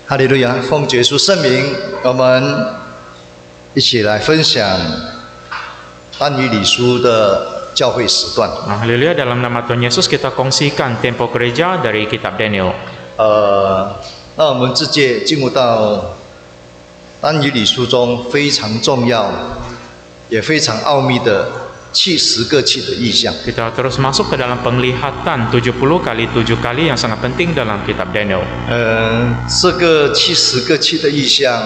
哈利路亚！奉耶稣圣名，我们一起来分享但以理书的教会时段。 Haleluya, dalam nama Tuhan Yesus kita kongsikan tempo gereja dari kitab Daniel. 那我们直接进入到但以理书中非常重要也非常奥秘的70个气的意象。 Kita terus masuk ke dalam penglihatan 70 kali 7 kali yang sangat penting dalam kitab Daniel. 这个70个气的意象，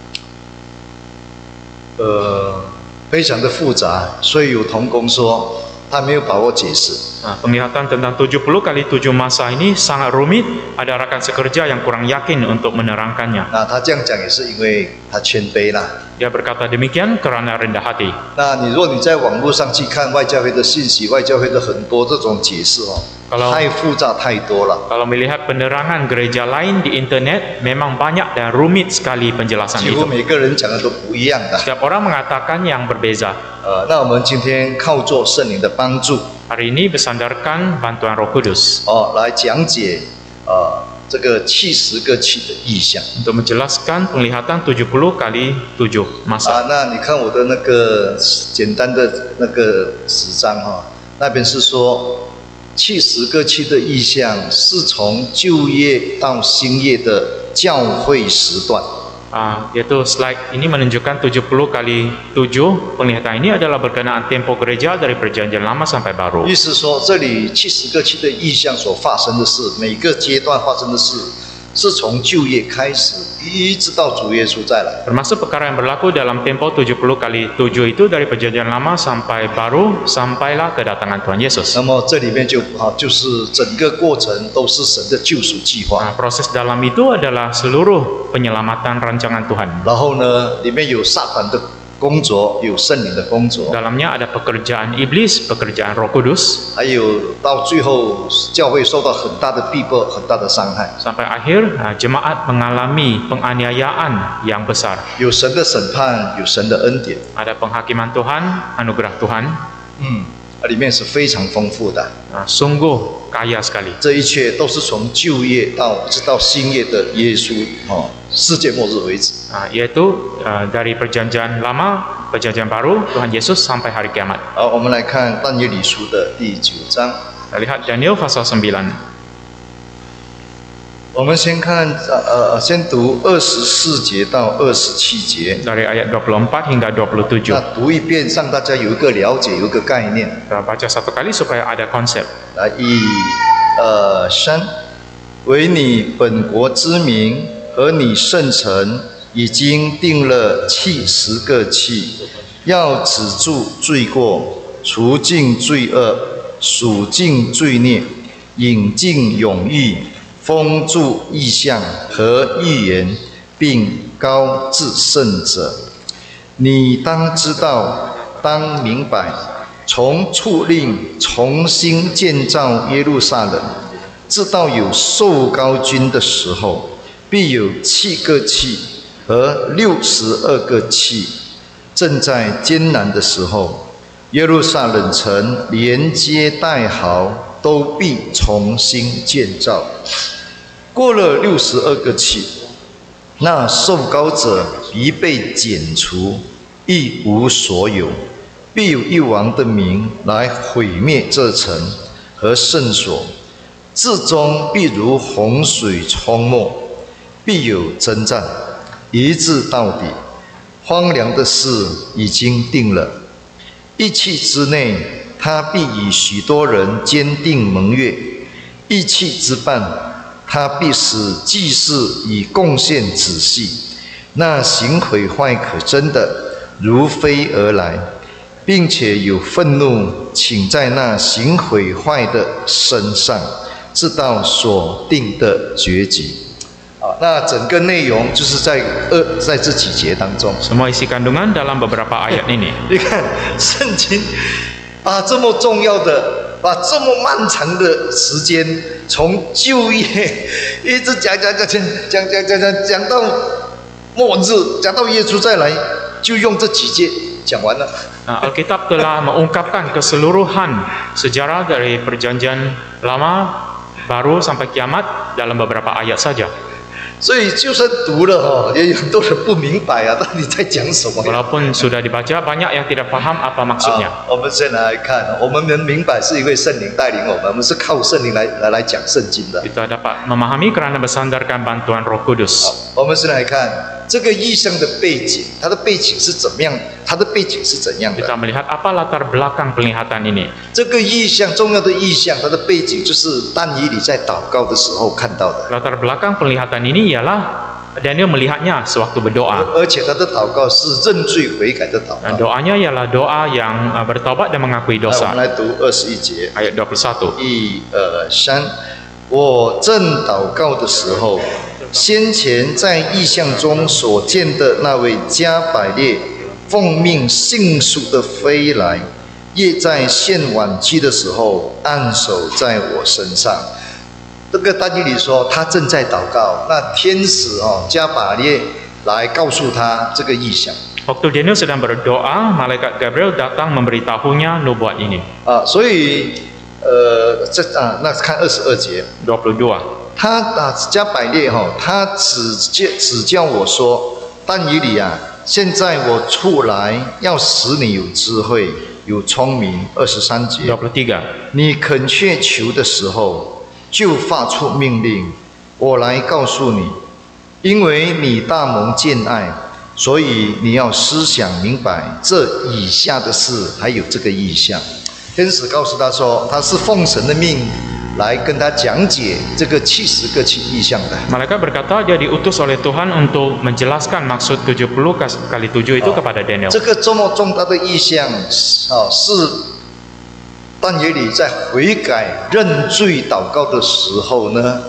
非常的复杂，所以有同工说他没有把握解释。 Penglihatan tentang 70 kali 7 masa ini sangat rumit. Ada rekan sekerja yang kurang yakin untuk menerangkannya. 那他这样讲也是因为他谦卑啦。 Dia berkata demikian karena rendah hati. 那如果你在网络上去看外教会的信息，外教会的很多这种解释太复杂太多了。 Kalau melihat penerangan gereja lain di internet, memang banyak dan rumit sekali penjelasan 几乎 itu. 每个人讲的都不一样的。 Setiap orang mengatakan yang berbeza. 那我们今天靠着圣灵的帮助， Hari ini bersandarkan bantuan Roh Kudus 来讲解这个70个气的意象。 untuk menjelaskan penglihatan 70 kali 7 masa. 那你看我的那个简单的那个纸张那边是说70个气的意象是从旧约到新约的教会时段。 Yaitu slide ini menunjukkan 70 kali 7 penglihatan ini adalah berkenaan tempo gereja dari perjanjian lama sampai baru. 意思说这里70个气的意象所发生的事，每个阶段发生的事是从旧约开始一直到主耶稣再来。 Termasuk perkara yang berlaku dalam tempo 70 kali 7 itu dari perjanjian lama sampai baru sampailah kedatangan Tuhan Yesus. 那么这里面就是整个过程都是神的救赎计划。 Proses dalam itu adalah seluruh penyelamatan rancangan Tuhan. 然后呢，里面有撒旦的工作，有圣灵的工作， Dalamnya ada pekerjaan iblis, pekerjaan Roh Kudus. 还有到最后教会受到很大的逼迫，很大的伤害。 Sampai akhir jemaat mengalami penganiayaan yang besar. 有神的审判，有神的恩典。 Ada penghakiman Tuhan, anugerah Tuhan. 里面是非常丰富的。 Sungguh kaya sekali. 这一切都是从旧约直到新约的耶稣世界末日为止。 Yaitu dari perjanjian lama, perjanjian baru, Tuhan Yesus sampai hari kiamat. 好，我们来看但以理书的第9章。 Kita lihat Daniel pasal 9. 我们先看先读24节到27节。 Dari ayat 24 hingga 27. 那读一遍，让大家有一个了解，有一个概念。 Kita baca satu kali supaya ada konsep. 来，1、2、3，为你本国之名和你圣城已经定了70个期，要止住罪过，除尽罪恶，数尽罪孽，引进永义，封住异象和预言，并高至圣者。你当知道，当明白，从处令重新建造耶路撒冷，直到有受膏君的时候，必有7个气和62个气。正在艰难的时候，耶路撒冷城连接带壕都必重新建造。过了62个气，那受膏者必被剪除，一无所有。必有一王的名来毁灭这城和圣所，至终必如洪水冲没，必有征战，一直到底。荒凉的事已经定了，一气之内，他必以许多人坚定盟约；一气之半，他必使祭司以贡献仔细。那行毁坏可憎的，如飞而来，并且有愤怒请在那行毁坏的身上，直到所定的结局。那整个内容就是在这几节当中。 Semua isi kandungan dalam beberapa ayat ini. 你看圣经把这么重要的，把这么漫长的时间，从旧约一直讲到末日，讲到耶稣再来，就用这几节讲完了。 Alkitab telah mengungkapkan keseluruhan sejarah dari perjanjian lama, baru sampai kiamat dalam beberapa ayat saja. 所以就算读了也有很多人不明白啊，到底在讲什么。 Walaupun sudah dibaca, banyak yang tidak paham apa maksudnya. 我们先来看，我们能明白是因为圣灵带领我们，我们是靠圣灵来讲圣经的。 Kita dapat memahami kerana bersandarkan bantuan Roh Kudus. 我们先来看这个意象的背景，它的背景是怎么样？它的背景是怎样的？ Kita melihat apa latar belakang penglihatan ini. 这个意象重要的意象，它的背景就是但以理在祷告的时候看到的。 Latar belakang penglihatan ini ialah Daniel melihatnya sewaktu berdoa. 而且他的祷告是认罪悔改的祷 Dan 告。 doanya ialah doa yang bertaubat dan mengakui 来，我 dosa. 们来读21节。 Ayat 21. 1、2、3。我正祷告的时候，先前在意象中所见的那位加百列，奉命迅速的飞来，夜在献晚期的时候，按手在我身上。这个但以理说，他正在祷告，那天使加百列来告诉他这个意象。 Waktu Daniel sedang berdoa, malaikat Gabriel datang memberitahunya nubuat ini. 所以那看22节。 22. 加百列他只叫我说，但以理啊，现在我出来要使你有智慧，有聪明。23节。 23. 你恳切求的时候，就发出命令，我来告诉你，因为你大蒙见爱，所以你要思想明白这以下的事，还有这个意象。天使告诉他说，他是奉神的命来跟他讲解这个70个意象的。 Malaikat berkata dia diutus oleh Tuhan untuk menjelaskan maksud 70 kali 7 itu kepada Daniel. 这个这么重大的意象是但以理在悔改认罪祷告的时候呢，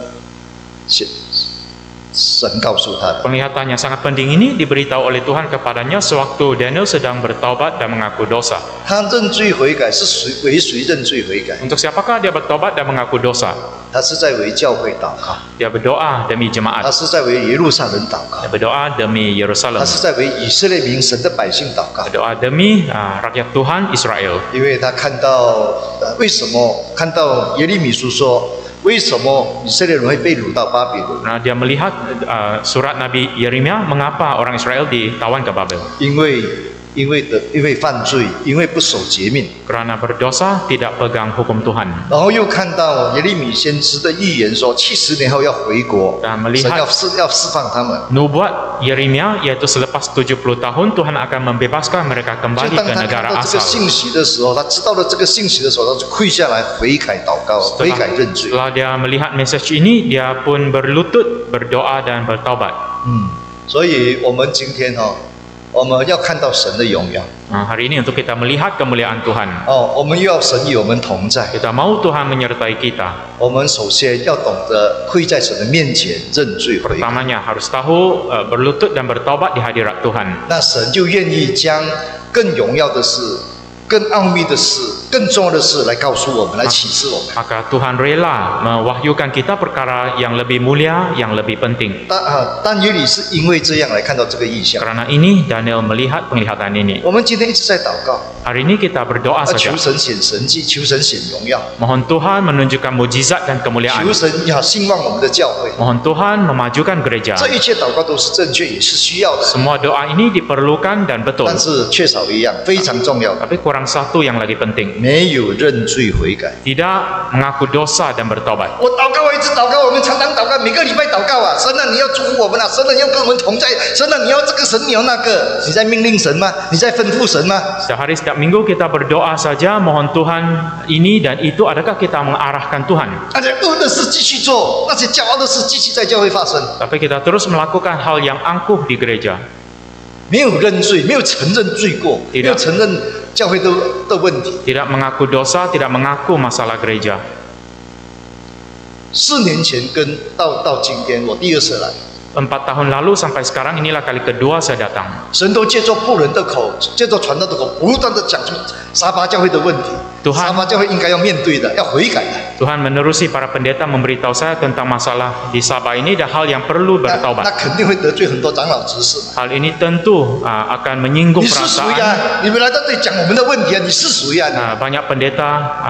神告诉他的。 Penglihatan yang sangat penting ini diberitahu oleh Tuhan kepadanya sewaktu Daniel sedang bertaubat dan mengaku dosa. 他认罪悔改是为谁认罪悔改？ Untuk siapakah dia bertobat dan mengaku dosa? 他是在为教会祷告， Dia berdoa demi 他 jemaat. 是在为耶路撒冷祷告， Dia berdoa demi 他 Yerusalem. 是在为以色列民神的百姓祷告。 Berdoa demi rakyat Tuhan Israel. 因为他看到为什么看到耶利米书说，为什么以色列人会被掳到巴比伦？ Nah, dia melihat surat Nabi Yeremia mengapa orang Israel ditawan ke Babel. 因为犯罪，因为不守诫命。 Kerana berdosa tidak pegang hukum Tuhan. 然后又看到耶利米先知的预言说，70年后要回国， Dan 神 melihat 要释放他们。 nubuat Yeremia yaitu selepas 70 tahun Tuhan akan membebaskan mereka 所以 kembali 当 ke 他看 negara 到这个 asal. 信息的时候，他知道了这个信息的时候，他就跪下来悔改祷告，悔改认罪。 Setelah dia melihat message ini, dia pun berlutut, berdoa dan bertaubat. 所以我们今天我们要看到神的荣耀。 Hari ini untuk kita melihat kemuliaan Tuhan. 我们又要神与我们同在。 Kita mau Tuhan menyertai kita. 我们首先要懂得跪在神的面前认罪悔改， Pertamanya harus tahu berlutut dan bertaubat di hadirat Tuhan. 那神就愿意将更荣耀的事、更奥秘的事、更重要的事来告诉我们，来启示我们。 Maka Tuhan rela mewahyukan kita perkara yang lebih mulia, yang lebih penting. 但以理是因为这样来看到这个意象。 Karena ini Daniel melihat penglihatan ini. 我们今天一直在祷告， Hari ini kita berdoa 求 saja. 神显神迹，求神显荣耀， Mohon Tuhan menunjukkan mujizat dan kemuliaan. 求神兴旺我们的教会。 Mohon Tuhan memajukan gereja. 这一切祷告都是正确，也是需要的， Semua doa ini diperlukan dan betul. 但是缺少一样非常重要的， Tapi kurang satu yang lagi penting. 没有认罪悔改。 Tidak mengaku dosa dan bertobat. 我祷告，我一直祷告，我们常常祷告，每个礼拜祷告啊！神啊，你要祝福我们啊！神啊，你要跟我们同在！神啊，你要这个，神你要那个，你在命令神吗？你在吩咐神吗？ Setiap hari, setiap minggu kita berdoa saja, mohon Tuhan ini dan itu. Adakah kita mengarahkan Tuhan? 那些恶的事继续做，那些骄傲的事继续在教会发生， Tapi kita terus melakukan hal yang angkuh di gereja. 没有认罪，没有承认罪过，没有承认教会的问题。 Tidak mengaku dosa, tidak mengaku masalah gereja. 4年前到今天，我第二次来， 4 tahun lalu sampai sekarang inilah kali kedua saya datang. 神都借着仆人的口，借着传道的口，不断的讲出沙巴教会的问题， 沙巴教会应该要面对的，要悔改的。 Tuhan menerusi para pendeta memberitahu saya tentang masalah di Sabah ini dan hal yang perlu 那 bertaubat. 肯定会得罪很多长老执事嘛。 Hal ini tentu akan menyinggung 你是谁 perasaan 呀？你们来到这里讲我们的问题啊？你是谁呀？ banyak pendeta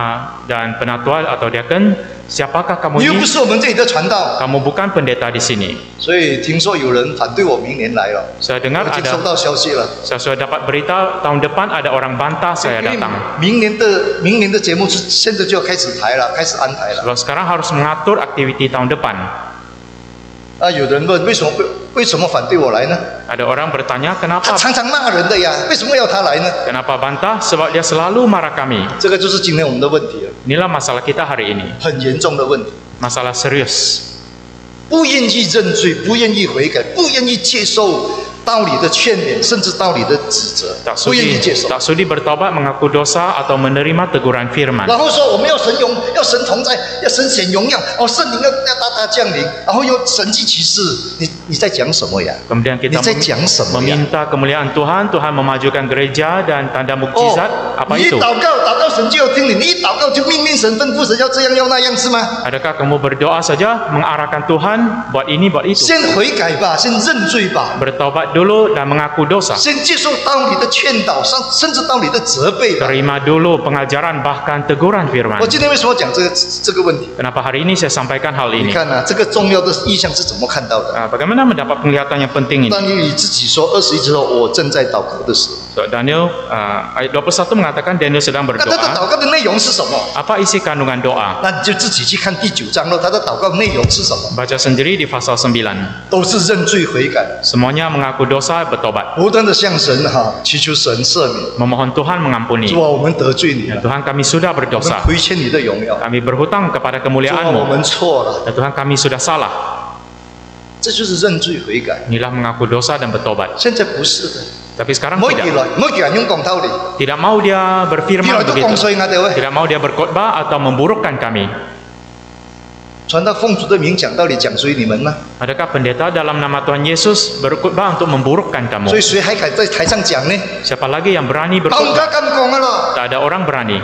dan penatua atau diaken, siapakah kamu 你又不 ini? 是我们这里的传道。 Kamu bukan pendeta di sini. 所以听说有人反对我明年来了， Saya dengar 我已经收 ada, 到消息了。 saya sudah dapat berita tahun depan ada orang bantah saya 因为 datang. 明年的节目是现在就要开始排了，开始安排了。 Sebab sekarang harus mengatur aktiviti tahun depan. 啊，有人问为什么反对我来呢？ Ada orang bertanya 他 kenapa 常常骂人的呀，为什么要他来呢？ kenapa bantah? Sebab dia selalu marah kami. 这个就是今天我们的问题了， Inilah masalah kita hari ini. 很严重的问题。 Masalah serius. 不愿意认罪，不愿意悔改，不愿意接受道理的劝勉，甚至道理的指责， Tak 不愿意接受。 sudi bertobat, mengaku dosa atau menerima teguran firman. 然后说我们要神同在，要神显荣耀，哦，圣灵要大大降临，然后又神迹奇事，你在讲什么呀？ Kemudian 你 kita 在讲什么呀？ meminta kemuliaan Tuhan, Tuhan memajukan gereja dan tanda mukjizat. 哦， Apa 你一 itu? 祷告神就要听你，你一祷告就命令神吩咐神要这样要那样是吗？ Adakah kamu berdoa saja mengarahkan Tuhan buat ini buat itu? 先悔改吧，先认罪吧， Bertobat dulu dan mengaku dosa. 先接受道理的劝导，甚至道理的责备吧。 Terima dulu pengajaran bahkan teguran firman. 我今天为什么讲这个问题？ Kenapa hari ini saya sampaikan hal 你 ini? 看啊，这个重要的意象是怎么看到的？ Bagaimana mendapat penglihatan yang penting ini? 但以理自己说，21之后，我正在祷告的时候。 So, Daniel ayat 21 mengatakan Daniel sedang 那他的 berdoa. 祷告的内容是什么？ Apa isi kandungan doa? 那你就自己去看第9章了。他的祷告内容是什么？ Baca sendiri di pasal 9. 都是认罪悔改， Semuanya mengaku dosa, bertobat. 不断的向神祈求神赦免。 Memohon Tuhan mengampuni. 主啊，我们得罪你 Ya 了， Tuhan, kami sudah 我们 berdosa. 亏欠你的荣耀。 Kami berhutang kepada 主啊，我 kemuliaan-Mu. 们错了， Ya Tuhan, kami sudah salah. 这就是认罪悔改。 Inilah mengaku dosa dan bertobat. 现在不是的， Tapi sekarang 唔好叫 tidak. 来，唔好叫人用講道理， Tidak mau dia 叫 berfirman 來都講 begitu. 衰我哋喂。 Tidak mau dia berkhotbah atau memburukkan kami. 傳道奉主的名講道理，講衰你們嗎？ Adakah pendeta dalam nama Tuhan Yesus berkhotbah untuk memburukkan 所 kamu? 以誰還敢在台上講呢？ Siapa lagi yang berani 當 berkhotbah? 家咁講啊咯， Tak ada orang berani.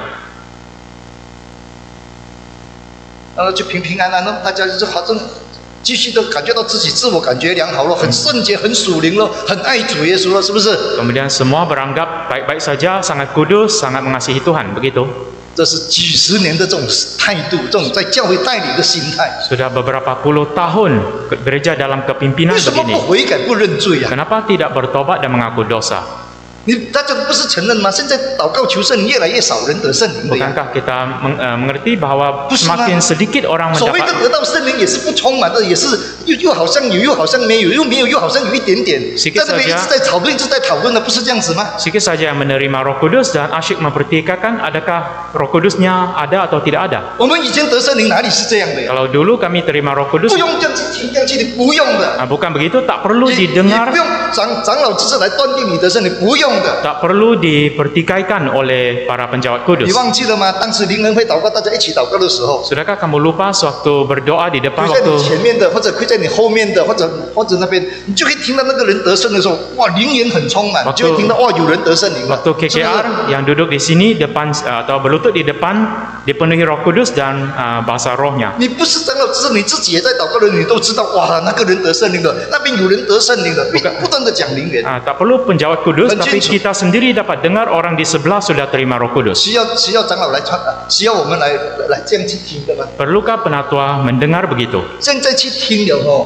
就平平安安咯，大家就好像繼續都感覺到自己自我感覺良好咯，很聖潔、很屬靈咯，很愛主耶穌咯，是不是？ Kemudian semua beranggap baik-baik saja, sangat kudus, sangat mengasihi Tuhan. Begitu. 這是幾十年的這種態度，這種在教會帶領的心態。 Sudah beberapa puluh tahun gereja dalam kepimpinan 為什麼不 begini. 悔改、不認罪啊？ Kenapa tidak bertobat dan mengaku dosa? 大家不是承認嗎？現在禱告求聖靈越來越少人得聖靈的呀。 Bukankah kita mengerti bahwa Bukan. semakin sedikit orang 所謂的 mendapat 得到聖靈也是不充滿的，也是又好像有，又好像沒有，又沒有，又好像有一點點。 Sikit 在這邊一 saja. 直在討論，一直在討論的，不是這樣子嗎？ Sikit saja yang menerima Roh Kudus dan asyik mempertikaikan adakah Roh Kudusnya ada atau tidak ada. 我們以前得聖靈哪裡是這樣的呀？ Kalau dulu kami terima Roh Kudus, 不用這樣去聽，這樣去的，不用的。 bukan begitu, tak perlu 也 didengar, 不用長老知識來斷定你的聖靈，不用的。 tak perlu dipertikaikan oleh para penjawat 你 kudus. 忘記了嗎？當時靈恩會禱告，大家一起禱告的時候， Sudahkah kamu lupa sewaktu berdoa di depan 跪在你 waktu 前面的，或者跪在你後面的，或者那邊，你就可以聽到那個人得勝的時候，哇，靈言很充滿， Waktu- 就會聽到哇，有人得聖靈了， waktu 是不是？ KKR yang duduk di sini depan atau berlutut di depan dipenuhi Roh Kudus dan bahasa rohnya. 你不是长老，只是你自己也在祷告的，你都知道，哇，那個人得聖靈了，那邊有人得聖靈了，不斷的講靈言， Tak perlu penjawat kudus, Pencinta. tapi kita sendiri dapat dengar orang di sebelah sudah terima Roh Kudus. 需要長老來傳，需要我們來這樣去聽的嗎？ Perlukah penatua mendengar begitu? 現在去聽了哦，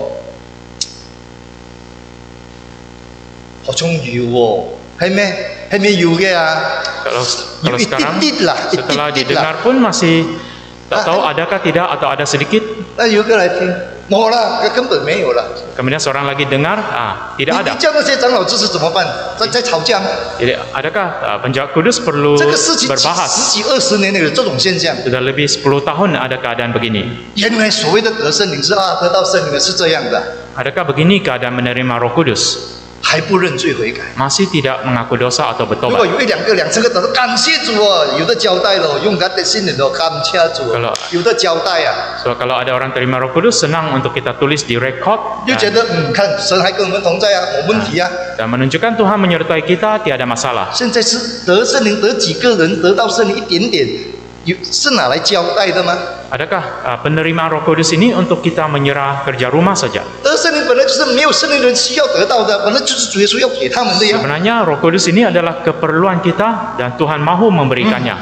好像有哦，係咩有嘅啊？ Kalau 有一 sekarang 啲啲啦，一 setelah 啲啲啦， didengar pun masih tak tahu adakah tidak atau ada sedikit. 那有個來聽，冇啦，根本沒有啦。 Kemudian seorang lagi dengar, tidak 你 ada. 叫那些長老知識怎麼辦？在吵架嗎？ Jadi adakah penjawat kudus perlu 這個事情 berbahas? 十幾20年了，有這種現象。 Sudah lebih 10 tahun ada keadaan begini. 原來所謂的得聖靈是得到聖靈的是這樣的。 Adakah begini keadaan menerima Roh Kudus? 还不认罪悔改。 masih tidak mengaku dosa atau 如果 bertobat. 有一两个、2、3个祷告，感谢主哦，有的交代了，用他的心灵哦，感谢主哦，有的交代啊， So kalau ada orang terima Roh Kudus, senang untuk kita tulis di record 就觉得看神还跟我们同在啊，没问题啊。 dan menunjukkan Tuhan menyertai kita, tiada masalah. 现在是得圣灵，得几个人得到圣灵一点点，是拿来交代的吗？ Adakah penerimaan Roh Kudus ini untuk kita menyerah kerja rumah saja? 得圣灵本来就是没有圣灵的人需要得到的，本来就是主耶稣要给他们的呀。 Sebenarnya Roh Kudus ini adalah keperluan kita dan Tuhan mahu memberikannya.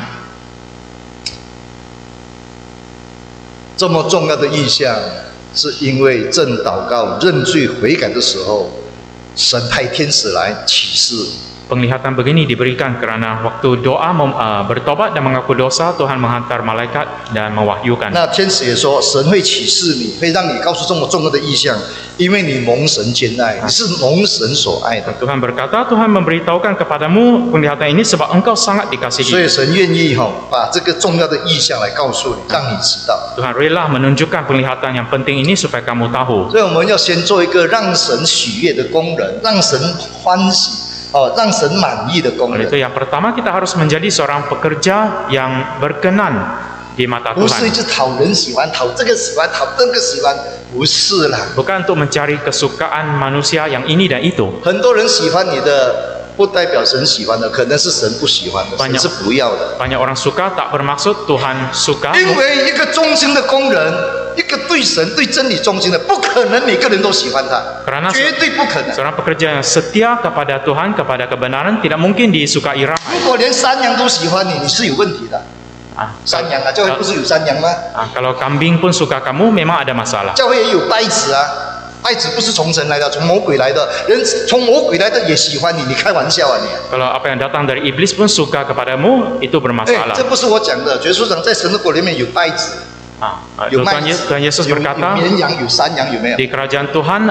这么重要的意象，是因为正祷告认罪悔改的时候，神派天使来启示。 Penglihatan begini diberikan kerana waktu doa bertobat dan mengaku dosa, Tuhan menghantar malaikat dan mewahyukan. 那天使也说，神会启示你，会让你告诉这么重要的意象，因为你蒙神兼爱，你是蒙神所爱的。 Tuhan berkata, Tuhan memberitahukan kepadamu penglihatan ini sebab engkau sangat 所 dikasihi. 以神愿意把这个重要的意象来告诉你，让你知道。 Tuhan rela menunjukkan penglihatan yang penting ini supaya kamu tahu. 所以我们要先做一个让神喜悦的工人，让神欢喜。 让神满意的工 Oleh 人， itu yang pertama kita harus menjadi seorang pekerja yang berkenan di mata 不是一 Tuhan. 直讨人喜欢，讨这个喜欢，讨那个喜欢，不是啦。 Bukan untuk mencari kesukaan manusia yang ini dan itu. 很多人喜欢你的，不代表神喜欢的，可能是神不喜欢的，神是不要的。 Banyak orang suka tak bermaksud Tuhan suka. 因为一个忠心的工人，一个对神、对真理忠心的，不可能每个人都喜欢他， Kerana 绝对不可能。 seorang pekerja yang setia kepada Tuhan, kepada kebenaran tidak mungkin disukai ramai. 如果连山羊都喜欢你，你是有问题的。 山羊啊，教会不是有山羊吗？ Kalau kambing pun suka kamu, memang ada masalah. 教会也有稗子啊，稗子不是从神来的，从魔鬼来的，人从魔鬼来的也喜欢你，你开玩笑啊你？ Kalau apa yang datang dari iblis pun suka kepadamu, itu 哎， bermasalah. 这不是我讲的，耶稣讲在神的国里面有稗子，有麦子， Tuhan Yesus 有 berkata, 绵羊，有山羊，有没有？ di kerajaan Tuhan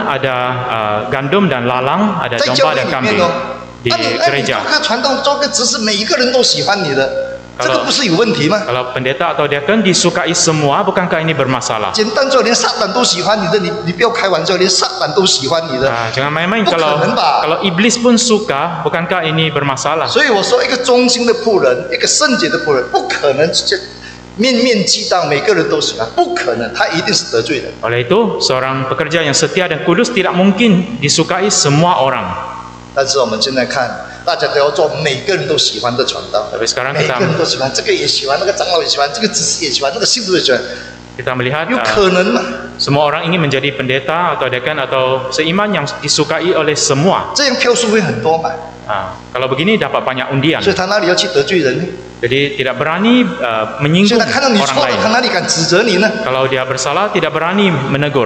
ada gandum dan lalang, ada 在教 domba 会 dan 里 kambing 面哦， di 你 gereja. 做个传道，做个执事，每一个人都喜欢你的，这个不是有问题吗？ Kalau pendeta atau diakon disukai semua, bukankah ini bermasalah? 简单做，连撒旦都喜欢你的，你不要开玩笑，连撒旦都喜欢你的。 Jangan main-main 不可 kalau 能吧？ kalau iblis pun suka, bukankah ini bermasalah? 所以我说，一个忠心的仆人，一个圣洁的仆人，不可能面面俱到，每个人都喜欢，不可能，他一定是得罪人。 Oleh itu, seorang pekerja yang setia dan kudus tidak mungkin disukai semua orang. 但是我们现在看，大家都要做每个人都喜欢的传道， Tapi sekarang 每个人都喜欢，这个也喜欢，那个长老也喜欢，这个执事也喜欢，那个信徒也喜欢， kita melihat 有可能吗？ semua orang ingin menjadi pendeta atau dekan atau seiman yang disukai oleh semua. 这样票数会很多嘛？ Kalau begini dapat banyak undian. 所以他哪里要去得罪人呢？ Jadi tidak berani 所 menyinggung 以他看到你 orang 错了，他 lain. 哪里敢指责你呢？ Kalau dia bersalah tidak berani menegur.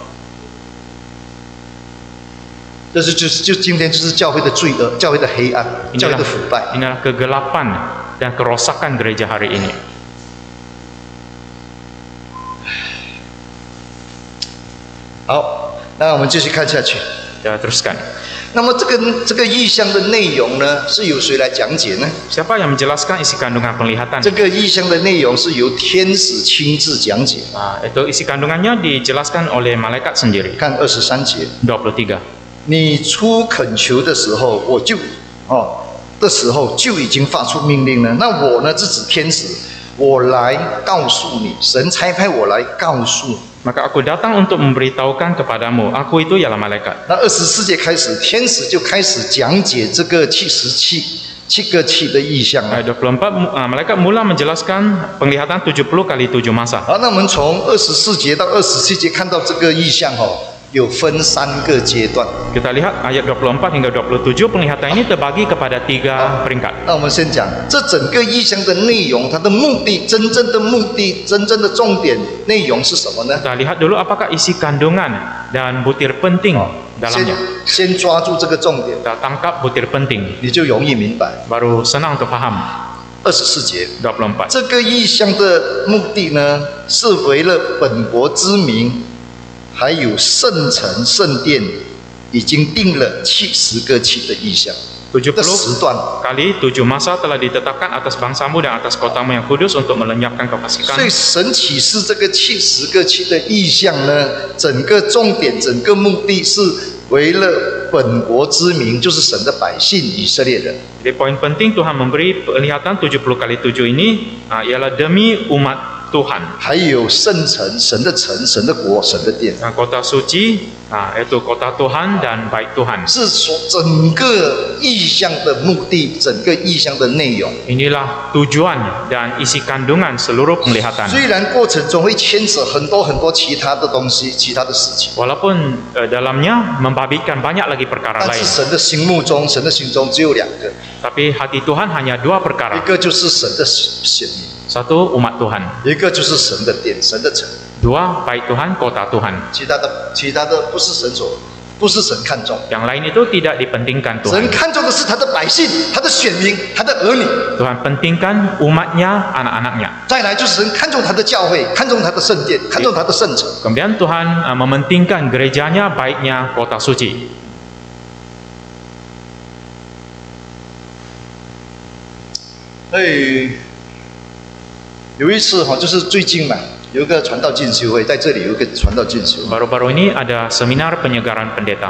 这是就今天就是教会的罪恶，教会的黑暗，教会的腐败。 Inilah kegelapan dan kerosakan gereja hari ini. 好，那我们继续看下去。 Kita teruskan. 那么这个意象的内容呢，是由谁来讲解呢？ Siapa yang menjelaskan isi kandungan penglihatan? 这个意象的内容是由天使亲自讲解。 Itu isi kandungannya dijelaskan oleh malaikat sendiri. 看23节， 23. 你出恳求的时候，我就的时候就已经发出命令了。那我呢，是指天使，我来告诉你，神差派我来告诉你。 Maka aku datang untuk memberitahukan kepadamu. Aku itu ialah malaikat. 那24节开始，天使就开始讲解这个7个气的意象了。 24 malaikat mula menjelaskan penglihatan 70 kali 7 masa. 好，那我们从24节到27节看到这个意象有分3个阶段。 Kita lihat ayat 24 hingga 27 penglihatan ini terbagi kepada 3 peringkat. 那我们先讲这整个意象的内容，它的目的，真正的目的，真正的重点内容是什么呢？ Kita lihat dulu apakah isi kandungan dan butir penting dalamnya. 先抓住这个重点， Kita tangkap butir penting, 你就容易明白。 baru senang untuk faham. 24节， 24. 这个意象的目的呢，是为了本国之民，还有圣城圣殿，已经定了70个气的意象。 70 这时段， kali 7 masa telah ditetapkan atas bangsamu dan atas kotamu yang kudus untuk melenyapkan 所 kefasikan. 以神启示这个70个气的意象呢，整个重点、整个目的是为了本本国之民，就是神的百姓以色列人。 Jadi poin penting Tuhan memberi penglihatan 70 kali 7 ini ialah demi umat Tuhan. 还有圣城，神的城，神的国，神的殿， Kota suci, yaitu kota Tuhan dan baik Tuhan. 是说整个意象的目的，整个意象的内容。 Inilah tujuan dan isi kandungan seluruh penglihatan. 虽然过程中会牵扯很多其他的东西，其他的事情， Walaupun dalamnya membabitkan banyak lagi perkara 但 lain. 是神的心目中，神的心中只有两个， Tapi hati Tuhan hanya dua 一 perkara. 个就是神的选民， Satu umat Tuhan. 一个就是神的殿，神的城。 Dua baik Tuhan, kota Tuhan. 其他的不是神所，不是神看重。 Yang lain itu tidak dipentingkan 神 Tuhan. 看重的是他的百姓，他的选民，他的儿女。 Tuhan pentingkan umatnya, anak-anaknya. 再来就是神看重他的教会，看重他的圣殿，看重他的圣城。 Kemudian Tuhan mementingkan gerejanya, baiknya kota suci. 所以有一次就是最近嘛，有一个传道进修会，在这里有一个传道进修会， Baru-baru ini ada seminar penyegaran pendeta.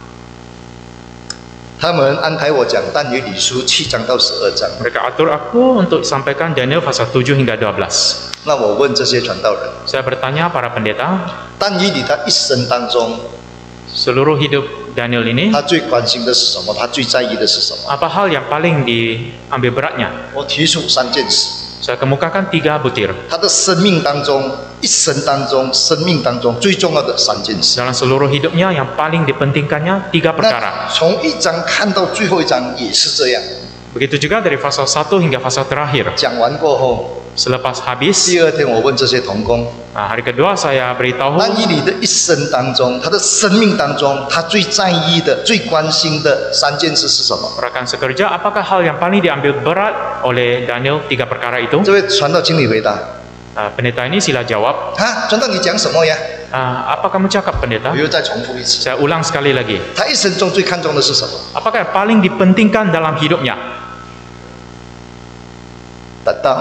他们安排我讲但以理书7章到12章。 Mereka atur aku untuk sampaikan Daniel pasal 7 hingga 12. 那我问这些传道人， Saya bertanya para pendeta, 但以理他一生当中， seluruh hidup Daniel ini, 他最关心的是什么？他最在意的是什么？ apa hal yang paling diambil beratnya? 我提出3件事。 Saya kemukakan 3 butir. 他的生命当中，一生当中，生命当中最重要的3件事。 Dalam seluruh hidupnya yang paling dipentingkannya 3 perkara. 那从1章看到最后1章也是这样。 Begitu juga dari pasal 1 hingga pasal terakhir. 讲完过后， Selepas habis, 第2天我问这些同工， hari kedua saya beritahu 但以理的一生当中，他的生命当中，他最在意的、最关心的3件事是什么？ rekan sekerja, apakah hal yang paling diambil berat oleh Daniel 3 perkara itu? 这位传道经理回答： Pendeta ini sila jawab. 啊，传道你讲什么呀？ Apa kamu cakap pendeta? 我又再重复一次， Saya ulang sekali lagi. 他一生中最看重的是什么？ Apakah yang paling dipentingkan dalam hidupnya? 答到。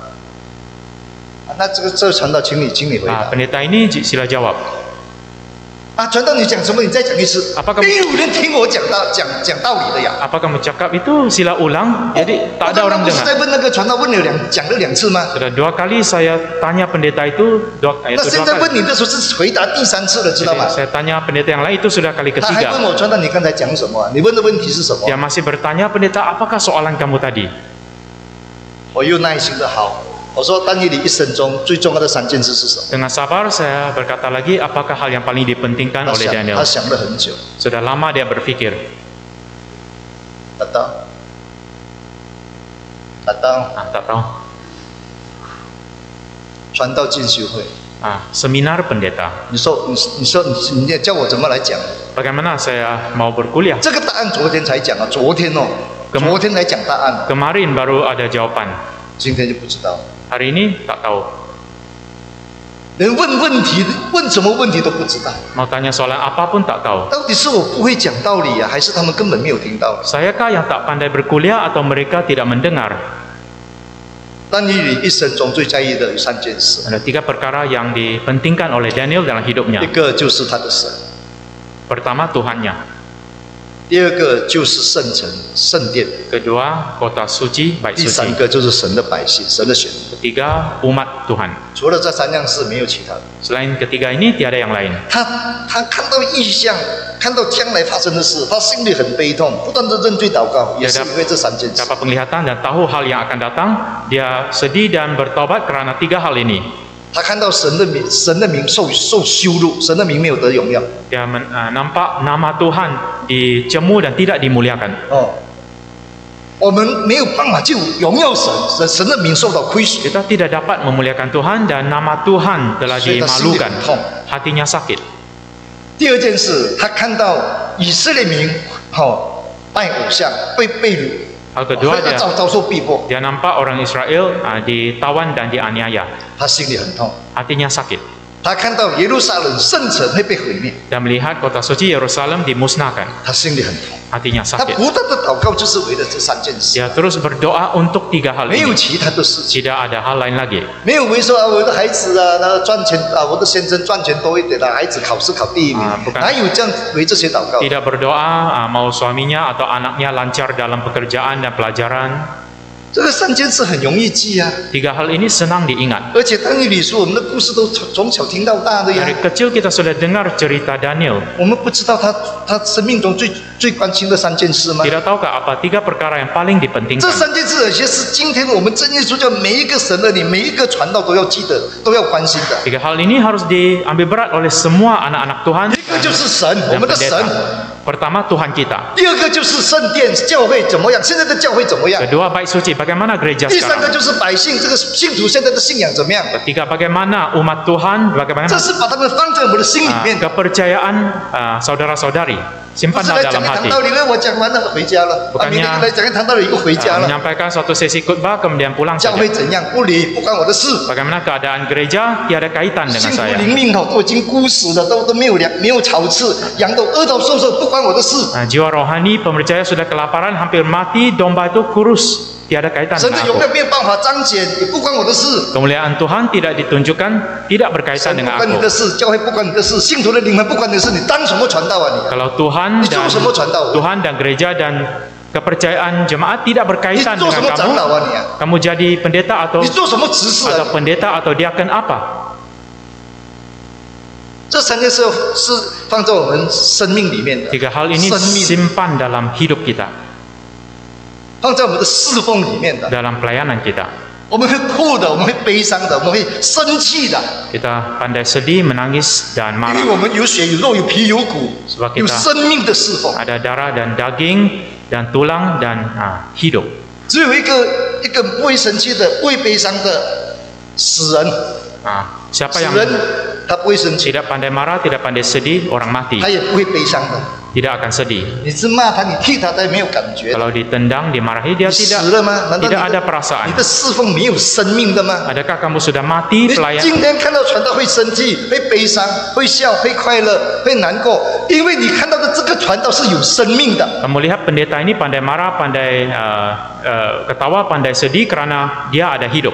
那这个传道经理回答： Pendeta ini sila jawab. 啊，传道你讲什么？你再讲一次。 Apakah 没有人听我讲道理的呀。 Apa kamu cakap itu sila ulang. Jadi tak ada 我 orang 不是 dengar. 在问那个传道问了讲了2次吗？ Sudah 2 kali saya tanya pendeta itu 2 那现在 kali. 问你的时候是回答第3次了，知道 Jadi 吗？ saya tanya pendeta yang lain itu sudah kali 他还问 ketiga. 我传道你刚才讲什么？你问的问题是什么？ Dia masih bertanya pendeta, apakah soalan kamu tadi? 我又耐心的好，我说但以理一生中最重要的3件事是什么？ Dengan sabar saya berkata lagi, apakah hal yang paling dipentingkan 他 oleh 想， Daniel? 他想了很久， Sudah lama dia berpikir. 答到， Tak tahu. 传道进修会。 Seminar pendeta. 你说你叫我怎么来讲？ Bagaimana saya mau berkuliah? 这个答案昨天才讲啊，昨天才讲答案， Kemarin baru ada jawaban. 今天就不知道。 Hari ini tak tahu. 连问什么问题都不知道， Mau tanya soalan apapun tak tahu. 到底是我不会讲道理啊，还是他们根本没有听到？ Sayakah yang tak pandai berkuliah atau mereka tidak mendengar? 但以理一生中最在意的有3件事， Ada 3 perkara yang dipentingkan oleh Daniel dalam 一 hidupnya. 个就是他的神， Pertama Tuhannya. 第2个就是圣城、圣殿， Kedua kota suci, baik 第3 suci. 个就是神的百姓、神的选民。 Ketiga umat Tuhan. 除了这3样事，没有其他的。 Selain ketiga ini tiada yang lain. 他看到异象，看到将来发生的事，他心里很悲痛，不断的认罪祷告，也是因为这3件事。 Dapat penglihatan dan tahu hal yang akan datang, dia sedih dan bertobat karena 3 hal ini. 他看到神的名受羞辱，神的名没有得荣耀。 Dia nampak nama Tuhan dicemu dan tidak dimuliakan. 我们没有办法就荣耀神，神的名受到亏损。 Kita tidak dapat memuliakan Tuhan dan nama Tuhan telah dimalukan. Hatinya sakit. 第2件事，他看到以色列民拜偶像，被掳， Hal kedua 遭受逼迫， dia nampak orang Israel ditawan dan dianiaya. 他心里很痛。 Hatinya sakit. 他看到耶路撒冷圣城会被毁灭， dan melihat kota suci Yerusalem dimusnahkan. 他心里很痛。 Hatinya 他 sakit. 不断的祷告，就是为了这3件事， Dia terus berdoa untuk 3 hal 没有 ini. 其他的事情， Tidak ada hal lain lagi. 没有为说啊，我的孩子啊，那赚钱啊，我的先生赚钱多一点啊，孩子考试考第1名， bukan. 哪有这样为这些祷告？ Tidak berdoa mau suaminya atau anaknya lancar dalam pekerjaan dan pelajaran. 这个3件事很容易记啊， 3 hal ini senang diingat. 而且但以理书我们的故事都从小听到大的呀。 Dari kecil kita sudah dengar cerita Daniel. 我们不知道他生命中最关心的3件事吗？ Tidak tahukah apa 3 perkara yang paling 这 dipentingkan? 3件事，有些是今天我们真耶稣教每一个神儿女、每一个传道都要记得、都要关心的。 3 hal ini harus diambil berat oleh semua anak-anak Tuhan 一个就是神，我 dan 们的神； pendeta. Pertama Tuhan kita. 第2个就是圣殿、教会怎么样？现在的教会怎么样？ Kedua bait suci, bagaimana gereja 第3个 sekarang? 就是百姓，这个信徒现在的信仰怎么样？ Ketiga bagaimana umat Tuhan, 这 bagaimana 是把他们放在我们的心里面的。 kepercayaan saudara-saudari 不 simpanlah 是来讲 dalam 一堂 hati. 道理，我讲完了回家了。啊，明天来讲一堂道理又回家了。 Menyampaikan suatu sesi khutbah kemudian pulang 教 saja. 会怎样不理，不关我的事。 Bagaimana keadaan gereja tiada kaitan 信 dengan 徒 saya. 灵命都已经枯死了，都没有粮，没有草吃，羊都饿到瘦瘦，不关我的事。 Jiwa rohani pemercaya sudah kelaparan, hampir mati, domba itu kurus, tiada kaitan 神的 dengan 荣 aku. 耀没有办法彰显，也不关我的事。 Kemuliaan Tuhan tidak ditunjukkan, tidak 神 berkaitan 不 dengan 关你 aku. 的事，教会不关你的事，信徒的灵魂不关你的事，你当什么传道啊你？ Kalau Tuhan 你做什么传道？ Tuhan dan gereja dan kepercayaan jemaat tidak 你 berkaitan 做什 dengan 么长 kamu. 老啊你啊？ Kamu jadi pendeta atau 你做什么执事啊？ pendeta atau diaken apa? 这3件事是放在我们生命里面的， 3 hal ini 生命 simpan dalam hidup kita, 放在我们的侍奉里面的。 dalam pelayanan kita. 我们会哭的，我们会悲伤的，我们会生气的， Kita pandai sedih, menangis dan 因为 marah. 我们有血有肉有皮有骨， Sebab 有 kita 生命的侍奉。 ada darah dan daging dan tulang dan hidup. 只有一个不会生气的、不会悲伤的死人， Siapa 死 yang 人他不会生气， tidak pandai marah, tidak pandai sedih, orang mati 他也不会悲伤的。 tidak akan sedih. 你是骂他，你踢他，他也没有感觉。 Kalau ditendang, dimarahi, dia 你死了吗？难道 tidak 你 ada 的 perasaan. 你的侍奉没有生命的吗？ Adakah kamu sudah mati 你 pelayan? 今天看到传道会生气、会悲伤、会笑、会快乐、会难过，因为你看到的这个传道是有生命的。 Kamu lihat pendeta ini pandai marah, pandai ketawa, pandai sedih karena dia ada hidup.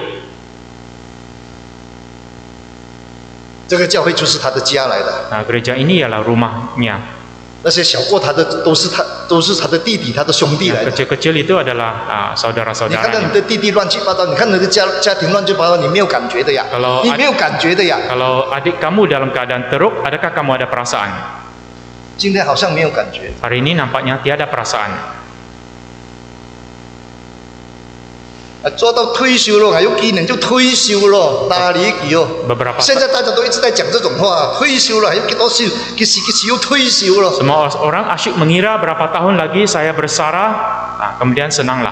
这个教会就是他的家来的， Gereja ini ialah rumahnya. 那些小过他的都是他的弟弟、他的兄弟来的。 Kecil-kecil itu adalah 你看到你 saudara-saudaranya. 的弟弟乱七八糟，你看你的家庭乱七八糟，你没有感觉的呀 Kalau 你没有感觉的呀。 Kalau adik kamu dalam keadaan teruk, adakah kamu ada perasaan? 今天好像没有感觉。 Hari ini nampaknya tiada perasaan. 做到退休了，还有几年就退休了，哪里去哦？ Beberapa 现在大家都一直在讲这种话，退休了还有几多休？几时又退休了？ Semua orang asyik mengira berapa tahun lagi saya bersara, kemudian senanglah.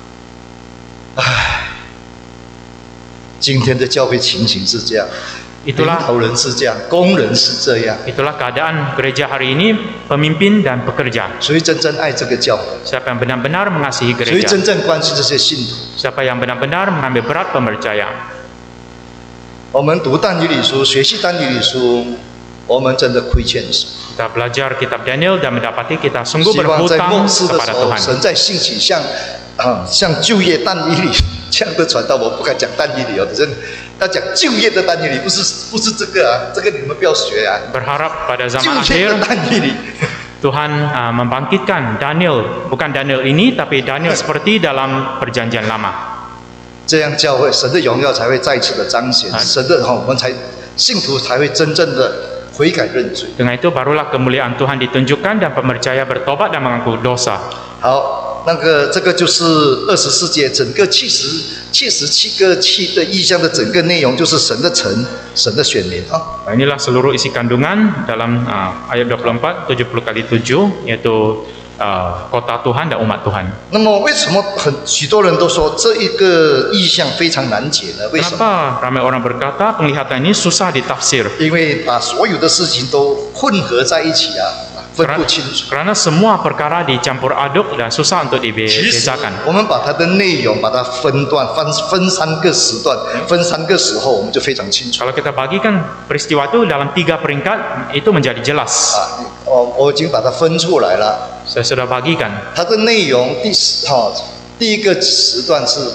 今天的教会情形是这样，领 Itulah 导人是这样，工人是这样， itulah keadaan gereja hari ini, pemimpin dan pekerja. 谁真正爱这个教会？ Siapa yang benar-benar mengasihi 谁 gereja? 真正关心这些信徒？ Siapa yang benar-benar mengambil berat pemercayaan? 我们读但以理书，学习但以理书，我们真的亏欠神。 Kita belajar kitab Daniel dan mendapati kita sungguh 希望在 berhutang 末世的时 kepada 候， Tuhan. 神在兴起像就业但以理这样的传道，我不敢讲但以理哦，真的要讲就业的但以理，不是这个啊，这个你们不要学啊。 Berharap pada 就 zaman 业 akhir 的但以理， Tuhan membangkitkan Daniel, bukan Daniel ini tapi Daniel seperti dalam perjanjian lama. 这样教会神的荣耀才会再次的彰显，神的我们才信徒才会真正的悔改认罪。 Dengan itu barulah kemuliaan Tuhan ditunjukkan dan pemercaya bertobat dan mengaku dosa. 好，这个就是24节整个77个气的意象的整个内容，就是神的城，神的选民啊。 Inilah seluruh isi kandungan dalam ayat 24, 70 kali 7, yaitu kota Tuhan dan umat Tuhan. 那么为什么许多人都说这一个意象非常难解呢？为什么？ Kenapa ramai orang berkata penglihatan ini susah ditafsir? 因为把所有的事情都混合在一起啊， 分不清楚。 Kerana semua perkara dicampur aduk dan susah untuk 其实 dibezakan. 我们把它的内容把它分段，分3个时段，分3个时候，我们就非常清楚。 Kalau kita bagikan peristiwa itu dalam 3 peringkat, itu menjadi jelas. 我已经把它分出来了。 Saya sudah bagikan. 它的内容第一个时段是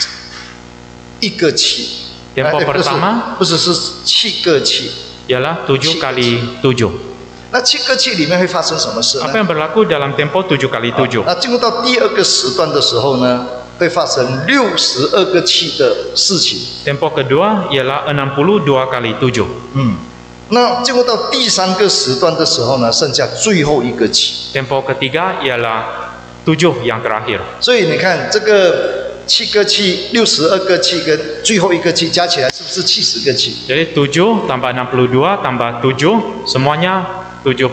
1个气， Tempoh pertama 不是是7个气。 ialah 7 kali 7. 那7个气里面会发生什么事呢？ Apa yang berlaku dalam tempoh 7 kali 7? 那进入到第2个时段的时候呢，会发生62个气的事情。 Tempoh kedua ialah 62 kali 7. 那进入到第3个时段的时候呢，剩下最后1个气。 Tempoh ketiga ialah 7 yang terakhir. 所以你看这个7个气、62个气跟最后1个气加起来是不是70个气？ Jadi 7 tambah 62 tambah 7 semuanya 70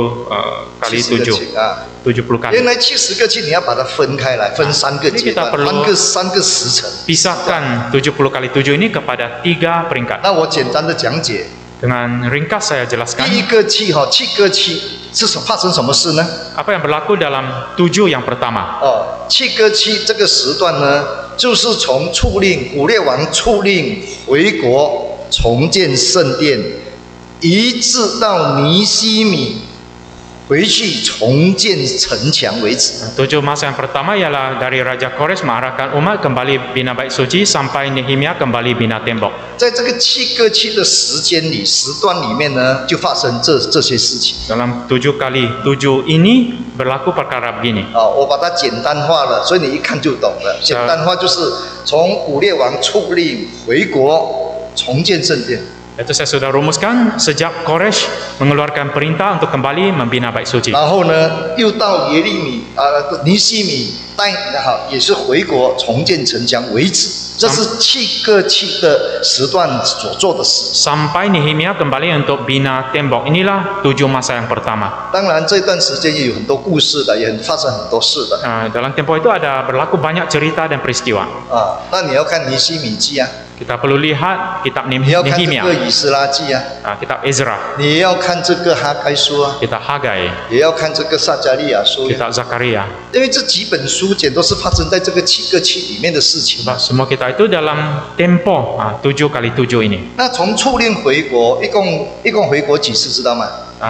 kali 70个 7. 气啊。 70 kali. 原来70个气你要把它分开来，分3个阶段，3个时辰。 Pisahkan 70 kali 7 ini kepada 3 peringkat. 那我简单的讲解， Dengan ringkas saya 第 jelaskan 1个气7个气是发生什么事呢？ apa yang berlaku dalam 7 yang pertama. 7个气这个时段呢，就是从敕令古列王敕令回国重建圣殿，一直到尼希米回去重建城墙为止。 7 masa yang pertama ialah dari Raja Kores mengarahkan umat kembali bina bait suci sampai Nehemia kembali bina tembok. 在这个7个气的时间里、时段里面呢，就发生这些事情。 Dalam 7 kali 7 ini berlaku perkara begini. 我把它简单化了，所以你一看就懂了。简单化就是从古列王敕令回国重建圣殿。 Itu saya sudah rumuskan sejak Koresh mengeluarkan perintah untuk kembali membina bait suci. 然后呢，又到耶利米尼希米也是回国重建城墙为止。这是7个气的时段所做的事。 Sampai Nehemia kembali untuk bina tembok. Inilah 7 masa yang pertama. 当然这段时间也有很多故事的，也发生很多事的。 Dalam tempoh itu ada berlaku banyak cerita dan peristiwa. 那你要看尼希米记啊， Kita perlu lihat kitab 你要看这 Nehemia, 个以斯拉记啊， kitab Ezra, 你要看这个哈该书啊， kitab Hagai, 也要看这个撒加利亚书呀。 kitab Zakaria. 因为这几本书简都是发生在这个7个气里面的事情。 Sebab semua kita itu dalam tempoh 7 kali 7 ini. 那从敕令回国，一共回国几次，知道吗？